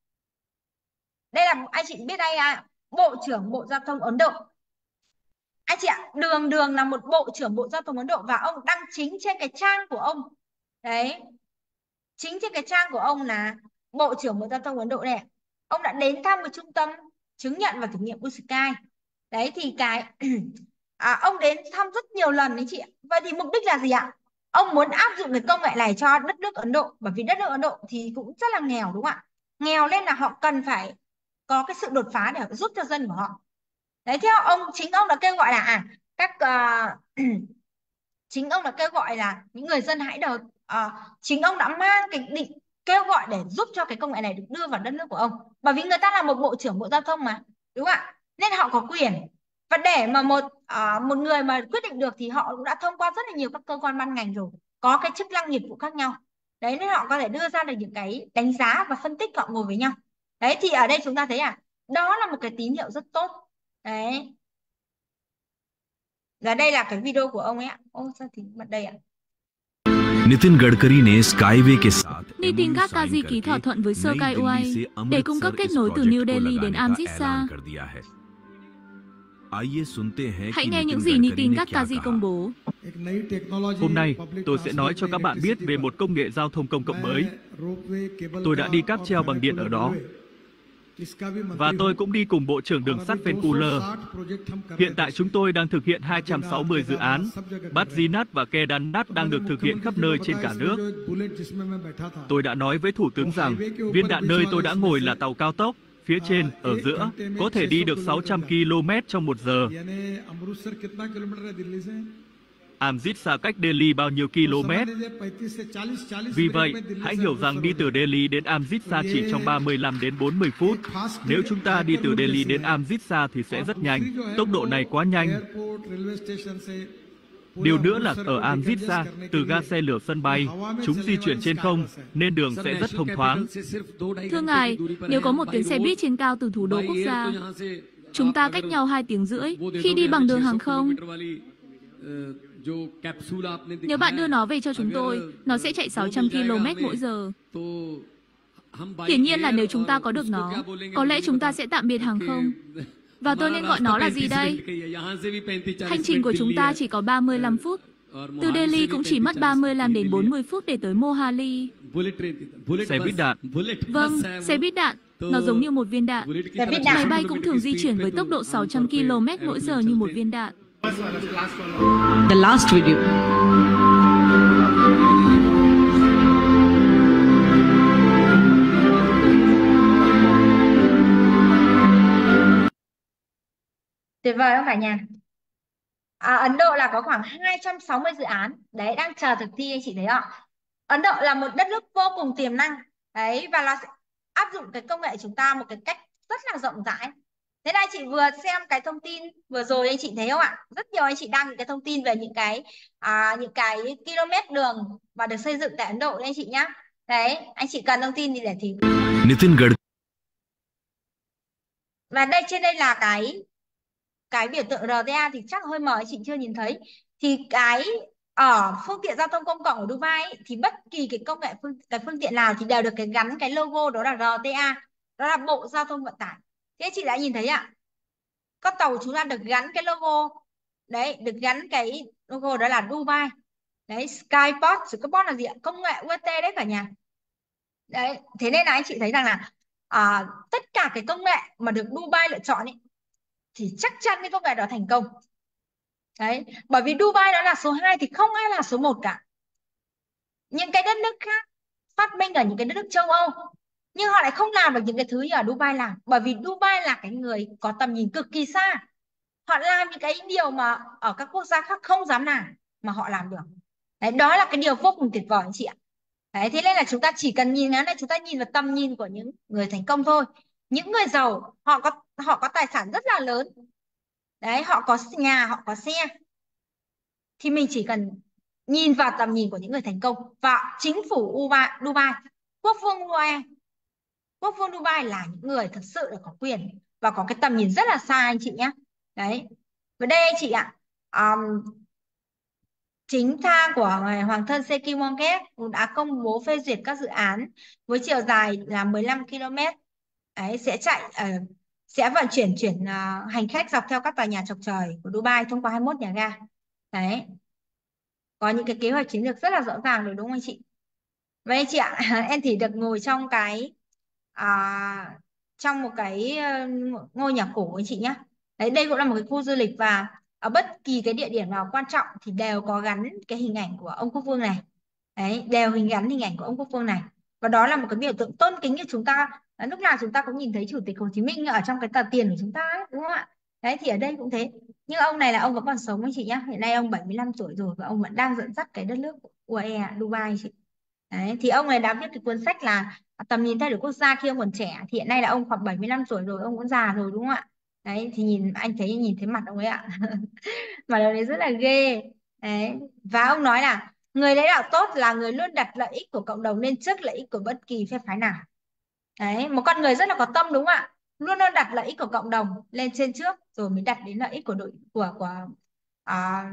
[SPEAKER 1] Đây là anh chị biết đây à, Bộ trưởng Bộ Giao thông Ấn Độ. Anh chị ạ, Đường Đường là một Bộ trưởng Bộ Giao thông Ấn Độ và ông đăng chính trên cái trang của ông. Đấy. Chính trên cái trang của ông là Bộ trưởng Bộ Giao thông Ấn Độ này. Ông đã đến thăm một trung tâm chứng nhận và thử nghiệm Blue Sky. Đấy thì cái à, ông đến thăm rất nhiều lần đấy chị ạ. Vậy thì mục đích là gì ạ? Ông muốn áp dụng cái công nghệ này cho đất nước Ấn Độ, bởi vì đất nước Ấn Độ thì cũng rất là nghèo, đúng không ạ? Nghèo nên là họ cần phải có cái sự đột phá để giúp cho dân của họ. Đấy, theo ông, chính ông đã kêu gọi là à, các uh, chính ông đã kêu gọi là những người dân hãy đầu uh, chính ông đã mang cái định kêu gọi để giúp cho cái công nghệ này được đưa vào đất nước của ông, bởi vì người ta là một bộ trưởng Bộ Giao thông mà, đúng không ạ? Nên họ có quyền, và để mà một uh, một người mà quyết định được thì họ cũng đã thông qua rất là nhiều các cơ quan ban ngành rồi, có cái chức năng nghiệp vụ khác nhau. Đấy, nên họ có thể đưa ra được những cái đánh giá và phân tích, họ ngồi với nhau. Đấy thì ở đây chúng ta thấy à, đó là một cái tín hiệu rất tốt. Đấy. Và đây là cái video của ông ấy ạ. Ô sao thì bật đây ạ.
[SPEAKER 5] नितिन गडकरी ने स्काईवे के साथ
[SPEAKER 6] Nitin Gadkari ký thỏa thuận với Skyway để cung cấp kết nối từ New Delhi đến Amritsar. Hãy nghe những gì Nitin Gadkari công bố.
[SPEAKER 7] Hôm nay, tôi sẽ nói cho các bạn biết về một công nghệ giao thông công cộng mới. Tôi đã đi cáp treo bằng điện ở đó. Và tôi cũng đi cùng Bộ trưởng Đường sắt Vancouver. Hiện tại chúng tôi đang thực hiện hai trăm sáu mươi dự án. Badrinath và Kedarnath đang được thực hiện khắp nơi trên cả nước. Tôi đã nói với Thủ tướng rằng, viên đạn nơi tôi đã ngồi là tàu cao tốc. Phía trên, ở giữa, có thể đi được sáu trăm ki lô mét trong một giờ. Amritsar cách Delhi bao nhiêu km? Vì vậy, hãy hiểu rằng đi từ Delhi đến Amritsar chỉ trong ba mươi lăm đến bốn mươi phút. Nếu chúng ta đi từ Delhi đến Amritsar thì sẽ rất nhanh. Tốc độ này quá nhanh. Điều nữa là ở Amritsar, từ ga xe lửa sân bay, chúng di chuyển trên không, nên đường sẽ rất thông thoáng.
[SPEAKER 6] Thưa ngài, nếu có một tuyến xe buýt trên cao từ thủ đô quốc gia, chúng ta cách nhau hai tiếng rưỡi. Khi đi bằng đường hàng không, nếu bạn đưa nó về cho chúng tôi, nó sẽ chạy sáu trăm ki lô mét mỗi giờ. Hiển nhiên là nếu chúng ta có được nó, có lẽ chúng ta sẽ tạm biệt hàng không. Và tôi nên gọi nó là gì đây? Hành trình của chúng ta chỉ có ba mươi lăm phút. Từ Delhi cũng chỉ mất ba mươi lăm đến bốn mươi phút để tới Mohali.
[SPEAKER 7] Xe buýt đạn.
[SPEAKER 6] Vâng, xe buýt đạn. Nó giống như một viên đạn. Máy bay cũng thường di chuyển với tốc độ sáu trăm ki lô mét mỗi giờ như một viên đạn.
[SPEAKER 4] The last video.
[SPEAKER 1] Tuyệt vời không cả nhà? À, Ấn Độ là có khoảng hai trăm sáu mươi dự án đấy đang chờ thực thi, anh chị thấy không? Ấn Độ là một đất nước vô cùng tiềm năng đấy, và nó sẽ áp dụng cái công nghệ chúng ta một cái cách rất là rộng rãi. Thế này, chị vừa xem cái thông tin vừa rồi, anh chị thấy không ạ? Rất nhiều anh chị đăng những cái thông tin về những cái à, những cái km đường mà được xây dựng tại Ấn Độ đấy anh chị nhá. Đấy, anh chị cần thông tin thì để thì
[SPEAKER 5] Nitin Gadkari
[SPEAKER 1] và đây trên đây là cái cái biểu tượng rờ tê a thì chắc hơi mờ, chị chưa nhìn thấy. Thì cái ở phương tiện giao thông công cộng ở Dubai ấy, thì bất kỳ cái công nghệ phương, cái phương tiện nào thì đều được cái gắn cái logo đó là rờ tê a, đó là Bộ Giao thông Vận tải. Thế chị đã nhìn thấy ạ, con tàu chúng ta được gắn cái logo đấy, được gắn cái logo đó là Dubai đấy. Skyport, Skyport là gì ạ? Công nghệ u ét tê đấy cả nhà. Đấy, thế nên là anh chị thấy rằng là à, tất cả cái công nghệ mà được Dubai lựa chọn ấy, thì chắc chắn cái công nghệ đó thành công. Đấy, bởi vì Dubai đó là số hai thì không ai là số một cả. Những cái đất nước khác phát minh ở những cái đất nước châu Âu, nhưng họ lại không làm được những cái thứ như ở Dubai làm, bởi vì Dubai là cái người có tầm nhìn cực kỳ xa. Họ làm những cái điều mà ở các quốc gia khác không dám làm mà họ làm được. Đấy, đó là cái điều vô cùng tuyệt vời anh chị ạ. Đấy, thế nên là chúng ta chỉ cần nhìn ngắn này, chúng ta nhìn vào tầm nhìn của những người thành công thôi. Những người giàu họ có họ có tài sản rất là lớn. Đấy, họ có nhà, họ có xe. Thì mình chỉ cần nhìn vào tầm nhìn của những người thành công. Và chính phủ Dubai, Dubai quốc vương Dubai, quốc vương Dubai là những người thật sự là có quyền và có cái tầm nhìn rất là xa anh chị nhé. Đấy, và đây anh chị ạ, um, chính thang của ngài Hoàng thân Seki Monkey cũng đã công bố phê duyệt các dự án với chiều dài là mười lăm ki lô mét. Đấy, sẽ chạy uh, sẽ vận chuyển chuyển uh, hành khách dọc theo các tòa nhà chọc trời của Dubai thông qua hai mươi mốt nhà ga. Đấy, có những cái kế hoạch chiến lược rất là rõ ràng rồi đúng không anh chị? Vậy anh chị ạ, em thì được ngồi trong cái à, trong một cái ờ, ngôi nhà cổ anh chị nhé. Đấy, đây cũng là một cái khu du lịch và ở bất kỳ cái địa điểm nào quan trọng thì đều có gắn cái hình ảnh của ông quốc vương này. Đấy, đều hình gắn hình ảnh của ông quốc vương này. Và đó là một cái biểu tượng tôn kính như chúng ta. Và lúc nào chúng ta cũng nhìn thấy Chủ tịch Hồ Chí Minh ở trong cái tờ tiền của chúng ta ấy, đúng không ạ? Đấy, thì ở đây cũng thế. Nhưng ông này là ông vẫn còn sống anh chị nhé. Hiện nay ông bảy mươi lăm tuổi rồi và ông vẫn đang dẫn dắt cái đất nước u a e, Dubai anh chị. Đấy, thì ông này đã viết cái cuốn sách là Tầm nhìn thay đổi quốc gia khi ông còn trẻ. Thì hiện nay là ông khoảng bảy mươi lăm tuổi rồi, ông cũng già rồi đúng không ạ? Đấy, thì nhìn anh thấy nhìn thấy mặt ông ấy ạ. Mặt ông ấy rất là ghê. Đấy, và ông nói là người lãnh đạo tốt là người luôn đặt lợi ích của cộng đồng lên trước lợi ích của bất kỳ phe phái nào. Đấy, một con người rất là có tâm đúng không ạ? Luôn luôn đặt lợi ích của cộng đồng lên trên trước rồi mới đặt đến lợi ích của đội của của à,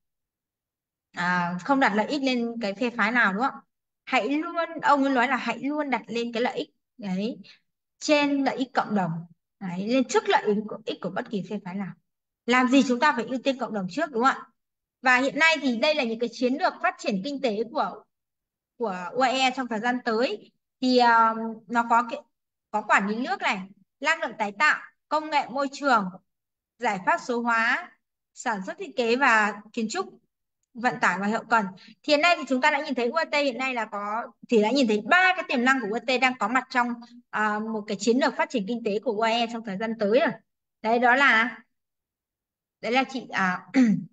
[SPEAKER 1] à, không đặt lợi ích lên cái phe phái nào đúng không ạ? Hãy luôn, ông ấy nói là hãy luôn đặt lên cái lợi ích đấy trên lợi ích cộng đồng, đấy, lên trước lợi ích của, ích của bất kỳ phe phái nào. Làm gì chúng ta phải ưu tiên cộng đồng trước đúng không ạ? Và hiện nay thì đây là những cái chiến lược phát triển kinh tế của của u a e trong thời gian tới. Thì uh, nó có cái có quản lý nước này, năng lượng tái tạo, công nghệ môi trường, giải pháp số hóa, sản xuất thiết kế và kiến trúc, vận tải và hậu cần. Thì hiện nay thì chúng ta đã nhìn thấy u a tê hiện nay là có thì đã nhìn thấy ba cái tiềm năng của u a tê đang có mặt trong à, một cái chiến lược phát triển kinh tế của u a e trong thời gian tới rồi. Đấy, đó là đấy là chị à,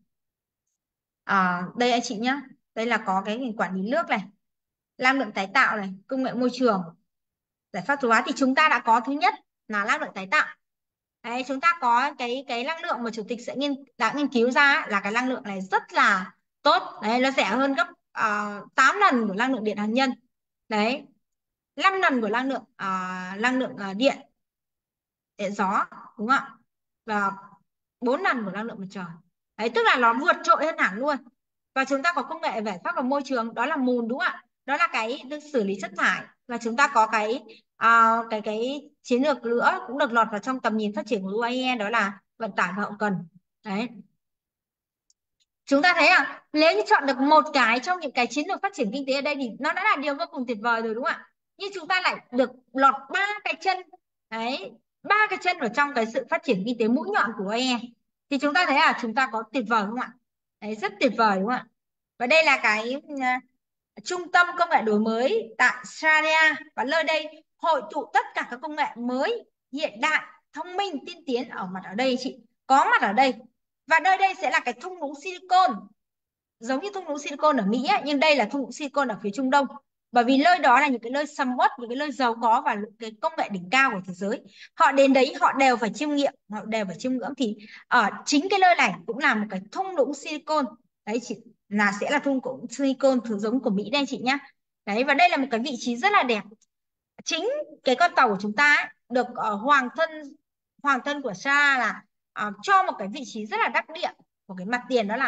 [SPEAKER 1] à, đây anh chị nhá, đây là có cái quản lý nước này, năng lượng tái tạo này, công nghệ môi trường, giải pháp số hóa. Thì chúng ta đã có thứ nhất là năng lượng tái tạo. Đấy, chúng ta có cái cái năng lượng mà chủ tịch sẽ nghiên đã nghiên cứu ra ấy, là cái năng lượng này rất là tốt. Đấy, nó rẻ hơn gấp uh, tám lần của năng lượng điện hạt nhân. Đấy, năm lần của năng lượng uh, năng lượng uh, điện điện gió đúng không ạ? Và bốn lần của năng lượng mặt trời. Đấy, tức là nó vượt trội hơn hẳn luôn. Và chúng ta có công nghệ giải pháp vào môi trường, đó là mùn đúng không ạ? Đó là cái được xử lý chất thải. Và chúng ta có cái uh, cái cái chiến lược nữa cũng được lọt vào trong tầm nhìn phát triển của u a e, đó là vận tải và hậu cần. Đấy, chúng ta thấy à, nếu như chọn được một cái trong những cái chiến lược phát triển kinh tế ở đây thì nó đã là điều vô cùng tuyệt vời rồi đúng không ạ? Nhưng chúng ta lại được lọt ba cái chân, đấy, ba cái chân ở trong cái sự phát triển kinh tế mũi nhọn của u a e. Thì chúng ta thấy là chúng ta có tuyệt vời không ạ? Đấy, rất tuyệt vời đúng không ạ? Và đây là cái uh, trung tâm công nghệ đổi mới tại Sharjah, và nơi đây hội tụ tất cả các công nghệ mới, hiện đại, thông minh, tiên tiến ở mặt ở đây chị, có mặt ở đây. Và nơi đây sẽ là cái thung lũng silicon, giống như thung lũng silicon ở Mỹ ấy, nhưng đây là thung lũng silicon ở phía Trung Đông. Bởi vì nơi đó là những cái nơi sầm uất, những cái nơi giàu có và cái công nghệ đỉnh cao của thế giới. Họ đến đấy họ đều phải chiêm nghiệm, họ đều phải chiêm ngưỡng. Thì ở chính cái nơi này cũng là một cái thung lũng silicon. Đấy chị, là sẽ là thung lũng silicon thứ giống của Mỹ đây chị nhá. Đấy, và đây là một cái vị trí rất là đẹp. Chính cái con tàu của chúng ta ấy, được uh, hoàng thân hoàng thân của Sa là uh, cho một cái vị trí rất là đắc địa của cái mặt tiền, đó là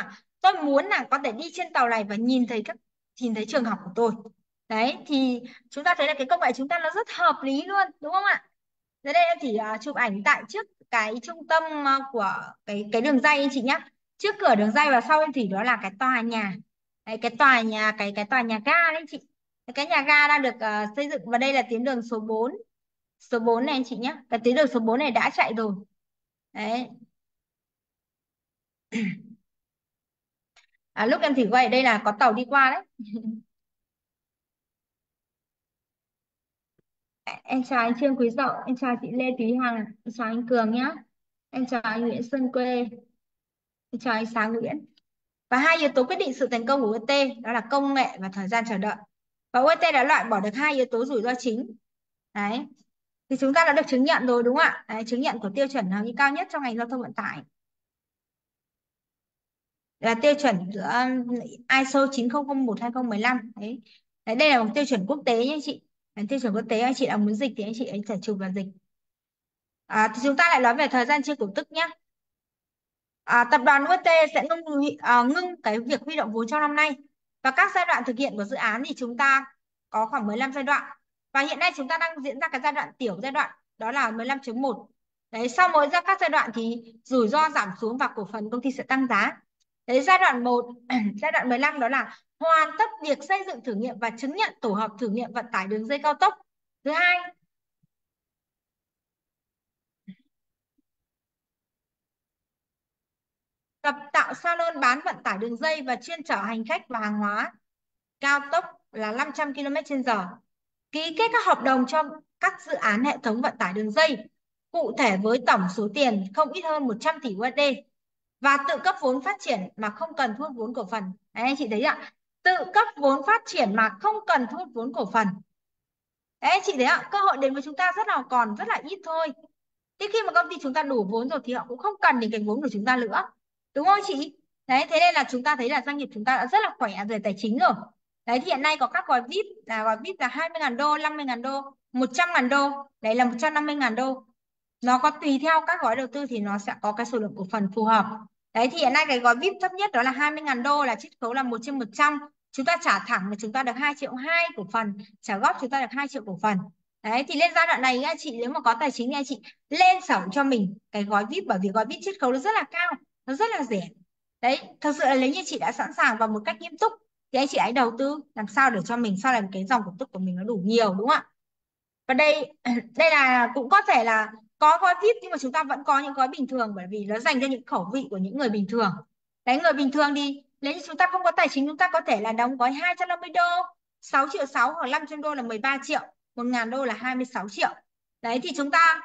[SPEAKER 1] tôi muốn là có thể đi trên tàu này và nhìn thấy các nhìn thấy trường học của tôi. Đấy thì chúng ta thấy là cái công nghệ chúng ta nó rất hợp lý luôn, đúng không ạ? Dưới đây em chỉ uh, chụp ảnh tại trước cái trung tâm uh, của cái cái đường ray anh chị nhé. Trước cửa đường ray và sau em thủy đó là cái tòa nhà. Đấy, cái tòa nhà cái cái tòa nhà ga đấy anh chị. Cái nhà ga đang được uh, xây dựng và đây là tuyến đường số bốn. Số bốn này anh chị nhé. Cái tuyến đường số bốn này đã chạy rồi. Đấy. À, lúc em thủy quay ở đây là có tàu đi qua đấy. Em chào anh Trương Quý Dậu, em chào chị Lê Thúy Hằng, em chào anh Cường nhé, em chào anh Nguyễn Xuân Quê, em chào anh Sáng Nguyễn. Và hai yếu tố quyết định sự thành công của u e tê đó là công nghệ và thời gian chờ đợi. Và u e tê đã loại bỏ được hai yếu tố rủi ro chính. Đấy. Thì chúng ta đã được chứng nhận rồi đúng không ạ? Đấy, chứng nhận của tiêu chuẩn hầu như cao nhất trong ngành giao thông vận tải. Là tiêu chuẩn giữa um, i ét o chín không không một hai không một năm. Đấy. Đấy, đây là một tiêu chuẩn quốc tế nhé anh chị. Đấy, tiêu chuẩn quốc tế anh chị nào muốn dịch thì anh chị ấy sẽ chụp vào dịch. À, thì chúng ta lại nói về thời gian chia cổ tức nhé. À, tập đoàn u e tê sẽ ngưng, à, ngưng cái việc huy động vốn trong năm nay và các giai đoạn thực hiện của dự án thì chúng ta có khoảng mười lăm giai đoạn và hiện nay chúng ta đang diễn ra cái giai đoạn tiểu giai đoạn đó là mười lăm chấm một. Đấy, sau mỗi ra các giai đoạn thì rủi ro giảm xuống và cổ phần công ty sẽ tăng giá. Đấy, giai đoạn một giai đoạn mười lăm đó là hoàn tất việc xây dựng thử nghiệm và chứng nhận tổ hợp thử nghiệm vận tải đường dây cao tốc. Thứ hai, tập tạo salon bán vận tải đường dây và chuyên chở hành khách và hàng hóa cao tốc là năm trăm ki lô mét trên giờ. Ký kết các hợp đồng cho các dự án hệ thống vận tải đường dây, cụ thể với tổng số tiền không ít hơn một trăm tỷ u ét đê và tự cấp vốn phát triển mà không cần thu hút vốn cổ phần. Đấy, anh chị thấy ạ? Tự cấp vốn phát triển mà không cần thu hút vốn cổ phần. Đấy, anh chị thấy ạ? Cơ hội đến với chúng ta rất là còn rất là ít thôi. Thế khi mà công ty chúng ta đủ vốn rồi thì họ cũng không cần đến cái vốn của chúng ta nữa. Đúng không chị? Đấy, thế nên là chúng ta thấy là doanh nghiệp chúng ta đã rất là khỏe về tài chính rồi. Đấy, thì hiện nay có các gói vi ai pi là gói vi ai pi là hai mươi nghìn đô, năm mươi nghìn đô, một trăm nghìn đô, đấy là một trăm năm mươi nghìn đô. Nó có tùy theo các gói đầu tư thì nó sẽ có cái số lượng cổ phần phù hợp. Đấy, thì hiện nay cái gói vi ai pi thấp nhất đó là hai mươi nghìn đô là chiết khấu là một trên một trăm. Chúng ta trả thẳng là chúng ta được hai triệu hai cổ phần, trả góp chúng ta được hai triệu cổ phần. Đấy, thì lên giai đoạn này anh chị nếu mà có tài chính thì anh chị lên sổng cho mình cái gói vi ai pi bởi vì gói vi ai pi chiết khấu nó rất là cao, nó rất là rẻ. Đấy, thật sự là nếu như chị đã sẵn sàng và một cách nghiêm túc thì anh chị hãy đầu tư làm sao để cho mình sau này cái dòng cổ tức của mình nó đủ nhiều, đúng không ạ? Và đây đây là cũng có thể là có gói vi ai pi nhưng mà chúng ta vẫn có những gói bình thường bởi vì nó dành cho những khẩu vị của những người bình thường. Đấy, người bình thường thì nếu như chúng ta không có tài chính chúng ta có thể là đóng gói hai trăm năm mươi đô, sáu triệu sáu hoặc năm trăm đô là mười ba triệu, một nghìn đô là hai mươi sáu triệu. Đấy thì chúng ta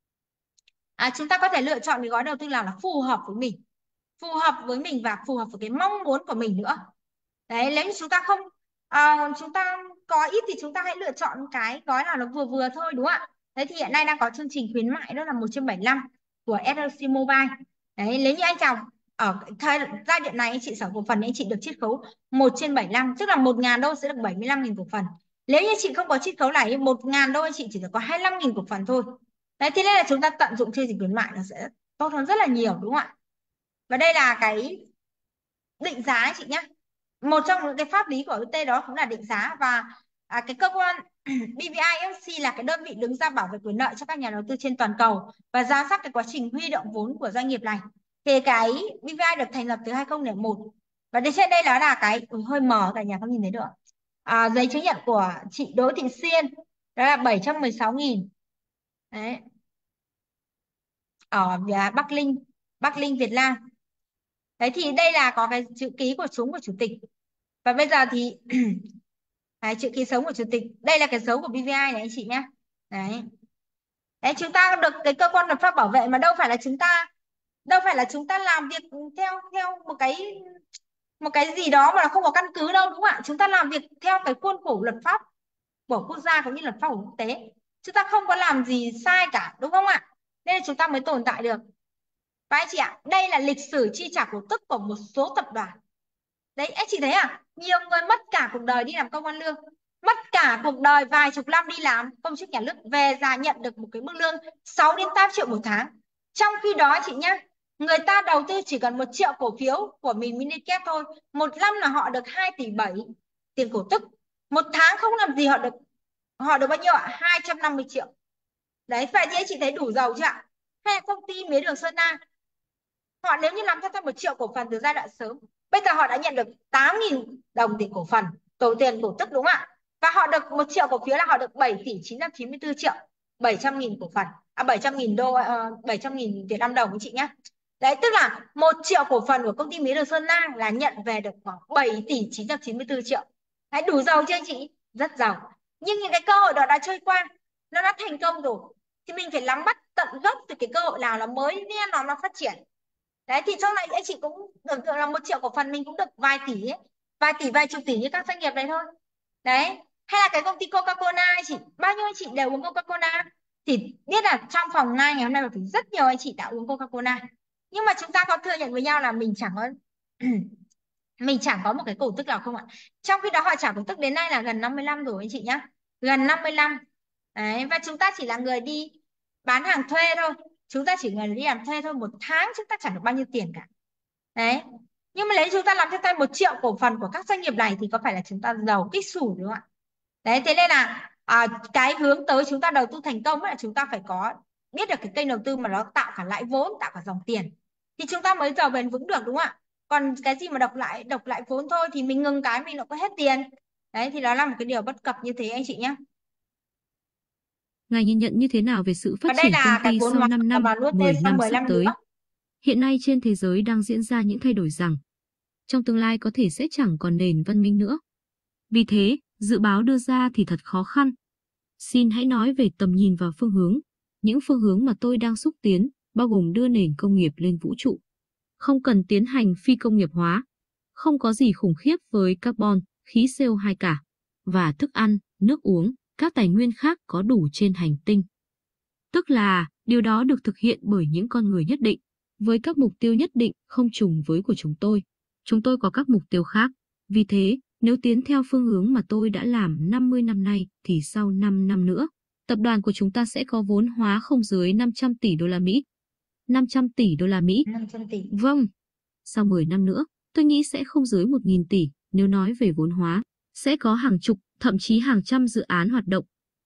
[SPEAKER 1] à, chúng ta có thể lựa chọn cái gói đầu tư nào là phù hợp với mình, phù hợp với mình và phù hợp với cái mong muốn của mình nữa. Đấy, nếu như chúng ta không à, chúng ta có ít thì chúng ta hãy lựa chọn cái gói nào nó vừa vừa thôi, đúng không ạ? Đấy thì hiện nay đang có chương trình khuyến mại đó là một trăm bảy mươi lăm của ét lờ xê Mobile. Đấy, nếu như anh chào ở thời giai đoạn này anh chị sở cổ phần anh chị được chiết khấu một trên bảy mươi lăm, tức là một nghìn đô sẽ được bảy mươi lăm nghìn cổ phần. Nếu như chị không có chiết khấu này một nghìn đô anh chị chỉ được có hai mươi lăm nghìn cổ phần thôi. Đấy, thế nên là chúng ta tận dụng chương trình khuyến mại nó sẽ tốt hơn rất là nhiều, đúng không ạ? Và đây là cái định giá anh chị nhé. Một trong những cái pháp lý của u e tê đó cũng là định giá và à, cái cơ quan bê vê i ép xê là cái đơn vị đứng ra bảo vệ quyền lợi cho các nhà đầu tư trên toàn cầu và giám sát cái quá trình huy động vốn của doanh nghiệp này. Thì cái bê vê i được thành lập từ hai không không một và đến trên đây đó là cái ui, hơi mờ cả nhà không nhìn thấy được. À, giấy chứng nhận của chị Đỗ Thị Xiên đó là bảy trăm mười sáu nghìn. Đấy. Ở Bắc Linh, Bắc Linh Việt Nam. Đấy thì đây là có cái chữ ký của chúng của chủ tịch. Và bây giờ thì đấy, chữ ký sống của chủ tịch. Đây là cái dấu của bê vê i này anh chị nhé. Đấy. Đấy, chúng ta được cái cơ quan lập pháp bảo vệ mà đâu phải là chúng ta đâu phải là chúng ta làm việc theo theo một cái một cái gì đó mà nó không có căn cứ đâu, đúng không ạ? Chúng ta làm việc theo cái khuôn khổ luật pháp của quốc gia cũng như luật pháp của quốc tế. Chúng ta không có làm gì sai cả, đúng không ạ? Nên là chúng ta mới tồn tại được. Và anh chị ạ, đây là lịch sử chi trả cổ tức của một số tập đoàn. Đấy, anh chị thấy à? Nhiều người mất cả cuộc đời đi làm công ăn lương, mất cả cuộc đời vài chục năm đi làm công chức nhà nước về già nhận được một cái mức lương sáu đến tám triệu một tháng. Trong khi đó chị nhá, Người ta đầu tư chỉ cần một triệu cổ phiếu của mình Minicap thôi, một năm là họ được hai tỷ bảy tiền cổ tức. Một tháng không làm gì họ được họ được bao nhiêu ạ? hai trăm năm mươi triệu. Đấy, vậy thì anh chị thấy đủ giàu chưa ạ? Hay là công ty mía đường Sơn La, họ nếu như làm theo theo một triệu cổ phần từ giai đoạn sớm, bây giờ họ đã nhận được tám nghìn đồng tiền cổ phần, tổ tiền cổ tức, đúng không ạ? Và họ được một triệu cổ phiếu là họ được bảy tỷ chín trăm chín mươi tư triệu, bảy trăm nghìn cổ phần, à bảy trăm nghìn đô, uh, bảy trăm nghìn Việt Nam đồng anh chị nhé. Đấy, tức là một triệu cổ phần của công ty mía đường Sơn La là nhận về được khoảng bảy tỷ chín trăm chín mươi tư triệu. Đấy, đủ giàu chưa anh chị? Rất giàu. Nhưng những cái cơ hội đó đã trôi qua, nó đã thành công rồi, thì mình phải nắm bắt tận gốc từ cái cơ hội nào là mới nên nó nó phát triển. Đấy, thì trong này anh chị cũng tưởng tượng là một triệu cổ phần mình cũng được vài tỷ ấy, vài tỷ vài chục tỷ như các doanh nghiệp đấy thôi. Đấy, hay là cái công ty Coca-Cola anh chị, bao nhiêu anh chị đều uống Coca-Cola, thì biết là trong phòng này ngày hôm nay thì rất nhiều anh chị đã uống Coca-Cola, nhưng mà chúng ta có thừa nhận với nhau là mình chẳng có mình chẳng có một cái cổ tức nào không ạ? Trong khi đó họ trả cổ tức đến nay là gần năm mươi năm rồi anh chị nhá, gần năm mươi năm. Đấy, và chúng ta chỉ là người đi bán hàng thuê thôi, chúng ta chỉ người đi làm thuê thôi, một tháng chúng ta chẳng được bao nhiêu tiền cả. Đấy, nhưng mà lấy chúng ta làm theo tay một triệu cổ phần của các doanh nghiệp này thì có phải là chúng ta giàu kích xù đúng không ạ? Đấy, thế nên là à, cái hướng tới chúng ta đầu tư thành công là chúng ta phải có biết được cái kênh đầu tư mà nó tạo cả lãi vốn, tạo cả dòng tiền, thì chúng ta mới giàu bền vững được, đúng không ạ? Còn cái gì mà độc lại độc lại vốn thôi thì mình ngừng cái mình nó có hết tiền. Đấy, thì đó là một cái điều bất cập như thế anh chị nhé.
[SPEAKER 8] Ngài nhìn nhận như thế nào về sự phát
[SPEAKER 1] Và đây
[SPEAKER 8] triển
[SPEAKER 1] là
[SPEAKER 8] công
[SPEAKER 1] cái
[SPEAKER 8] ty
[SPEAKER 1] vốn
[SPEAKER 8] sau
[SPEAKER 1] hóa
[SPEAKER 8] năm năm,
[SPEAKER 1] và nuốt
[SPEAKER 8] mười
[SPEAKER 1] tên sau
[SPEAKER 8] năm
[SPEAKER 1] mười
[SPEAKER 8] sắp
[SPEAKER 1] năm
[SPEAKER 8] tới?
[SPEAKER 1] nữa.
[SPEAKER 8] Hiện nay trên thế giới đang diễn ra những thay đổi rằng trong tương lai có thể sẽ chẳng còn nền văn minh nữa. Vì thế, dự báo đưa ra thì thật khó khăn. Xin hãy nói về tầm nhìn và phương hướng. Những phương hướng mà tôi đang xúc tiến, bao gồm đưa nền công nghiệp lên vũ trụ. Không cần tiến hành phi công nghiệp hóa. Không có gì khủng khiếp với carbon, khí xê o hai cả. Và thức ăn, nước uống, các tài nguyên khác có đủ trên hành tinh. Tức là, điều đó được thực hiện bởi những con người nhất định, với các mục tiêu nhất định không trùng với của chúng tôi. Chúng tôi có các mục tiêu khác. Vì thế, nếu tiến theo phương hướng mà tôi đã làm năm mươi năm nay, thì sau năm năm nữa, tập đoàn của chúng ta sẽ có vốn hóa không dưới năm trăm tỷ đô la Mỹ. năm trăm tỷ đô la Mỹ.
[SPEAKER 1] năm trăm tỷ.
[SPEAKER 8] Vâng. Sau mười năm nữa, tôi nghĩ sẽ không dưới một nghìn tỷ, nếu nói về vốn hóa. Sẽ có hàng chục, thậm chí hàng trăm dự án hoạt động.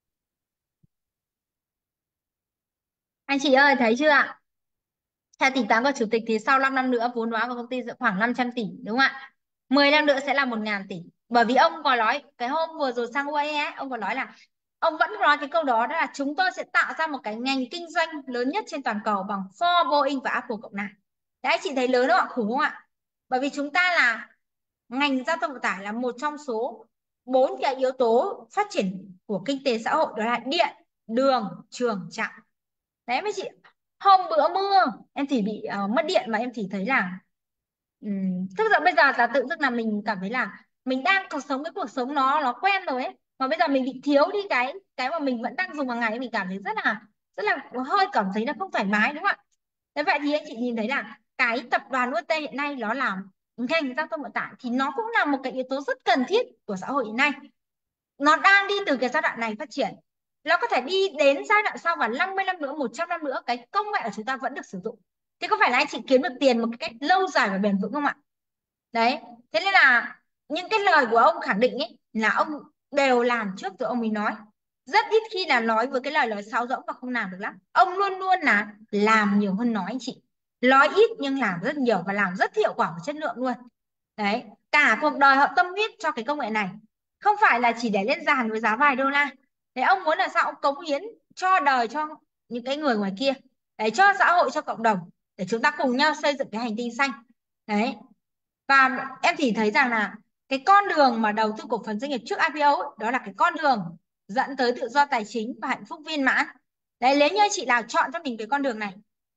[SPEAKER 1] Anh chị ơi, thấy chưa ạ? Theo tính toán của chủ tịch thì sau năm năm nữa vốn hóa của công ty sẽ khoảng năm trăm tỷ, đúng không ạ? mười năm nữa sẽ là một nghìn tỷ. Bởi vì ông có nói, cái hôm vừa rồi sang u a e ấy, ông có nói là, ông vẫn nói cái câu đó, đó là chúng tôi sẽ tạo ra một cái ngành kinh doanh lớn nhất trên toàn cầu bằng Ford, Boeing và Apple cộng lại. Đấy, chị thấy lớn không ạ? Khủng không ạ? Bởi vì chúng ta là ngành giao thông vận tải là một trong số bốn cái yếu tố phát triển của kinh tế xã hội, đó là điện, đường, trường, trạm. Đấy mấy chị, hôm bữa mưa em thì bị uh, mất điện mà em thì thấy là um, tức là bây giờ là tự dưng là mình cảm thấy là mình đang có sống cái cuộc sống nó nó quen rồi ấy, mà bây giờ mình bị thiếu đi cái cái mà mình vẫn đang dùng hàng ngày, mình cảm thấy rất là rất là hơi cảm thấy là không thoải mái, đúng không ạ? Thế vậy thì anh chị nhìn thấy là cái tập đoàn u ét tê hiện nay nó làm ngành giao thông vận tải thì nó cũng là một cái yếu tố rất cần thiết của xã hội hiện nay. Nó đang đi từ cái giai đoạn này phát triển, nó có thể đi đến giai đoạn sau, và năm mươi năm nữa, một trăm năm nữa cái công nghệ của chúng ta vẫn được sử dụng. Thế có phải là anh chị kiếm được tiền một cái cách lâu dài và bền vững không ạ? Đấy, thế nên là những cái lời của ông khẳng định ấy là ông đều làm trước rồi ông mới nói. Rất ít khi là nói với cái lời nói sáo rỗng và không làm được lắm. Ông luôn luôn là làm nhiều hơn nói anh chị. Nói ít nhưng làm rất nhiều và làm rất hiệu quả và chất lượng luôn. Đấy, cả cuộc đời họ tâm huyết cho cái công nghệ này. Không phải là chỉ để lên sàn với giá vài đô la. Thế ông muốn là sao? Ông cống hiến cho đời, cho những cái người ngoài kia, để cho xã hội, cho cộng đồng, để chúng ta cùng nhau xây dựng cái hành tinh xanh. Đấy. Và em chỉ thấy rằng là cái con đường mà đầu tư cổ phần doanh nghiệp trước i pê o ấy, đó là cái con đường dẫn tới tự do tài chính và hạnh phúc viên mãn. Đấy, nếu như chị nào chọn cho mình cái con đường này,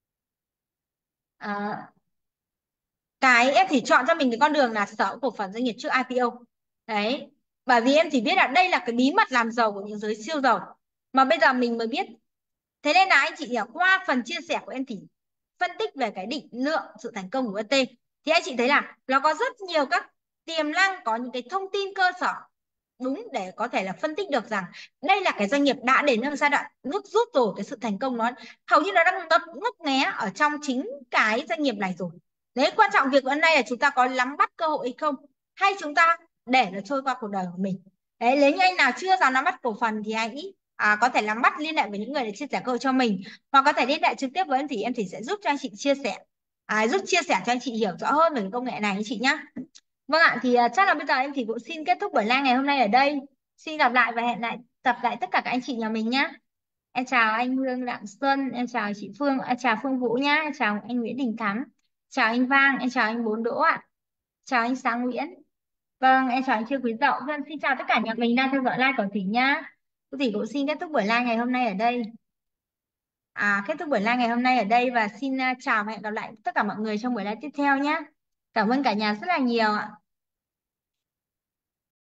[SPEAKER 1] à, cái em chỉ chọn cho mình cái con đường là sở hữu cổ phần doanh nghiệp trước i pê o. Đấy, bởi vì em chỉ biết là đây là cái bí mật làm giàu của những giới siêu giàu mà bây giờ mình mới biết. Thế nên là anh chị qua phần chia sẻ của em thì phân tích về cái định lượng sự thành công của u ét tê, thì anh chị thấy là nó có rất nhiều các tiềm năng, có những cái thông tin cơ sở đúng để có thể là phân tích được rằng đây là cái doanh nghiệp đã đến ở giai đoạn nước rút rồi, cái sự thành công nó hầu như nó đang ngấp ngấp nghé ở trong chính cái doanh nghiệp này rồi. Đấy, quan trọng việc hôm nay là chúng ta có nắm bắt cơ hội hay không, hay chúng ta để nó trôi qua cuộc đời của mình. Đấy, nếu như anh nào chưa dám nắm bắt cổ phần thì anh ý à, có thể nắm bắt, liên hệ với những người để chia sẻ cơ hội cho mình, hoặc có thể liên hệ trực tiếp với em thì em thì sẽ giúp cho anh chị chia sẻ, à, giúp chia sẻ cho anh chị hiểu rõ hơn về cái công nghệ này anh chị nhé. Vâng ạ, thì à, chắc là bây giờ em thì cũng xin kết thúc buổi live ngày hôm nay ở đây. Xin gặp lại và hẹn lại gặp lại tất cả các anh chị nhà mình nhé. Em chào anh Hương Đặng Xuân, em chào chị Phương, em chào Phương Vũ nhá, em chào anh Nguyễn Đình Thắng, chào anh Vang, em chào anh Bốn Đỗ ạ, chào anh Sáng Nguyễn. Vâng, em chào anh Trương Quý Dậu. Vâng, xin chào tất cả nhà mình đang theo dõi live của Thủy nhá. Cô Thủy cũng xin kết thúc buổi live ngày hôm nay ở đây. À, kết thúc buổi live ngày hôm nay ở đây và xin à, chào và hẹn gặp lại tất cả mọi người trong buổi live tiếp theo nhé. Cảm ơn cả nhà rất là nhiều ạ.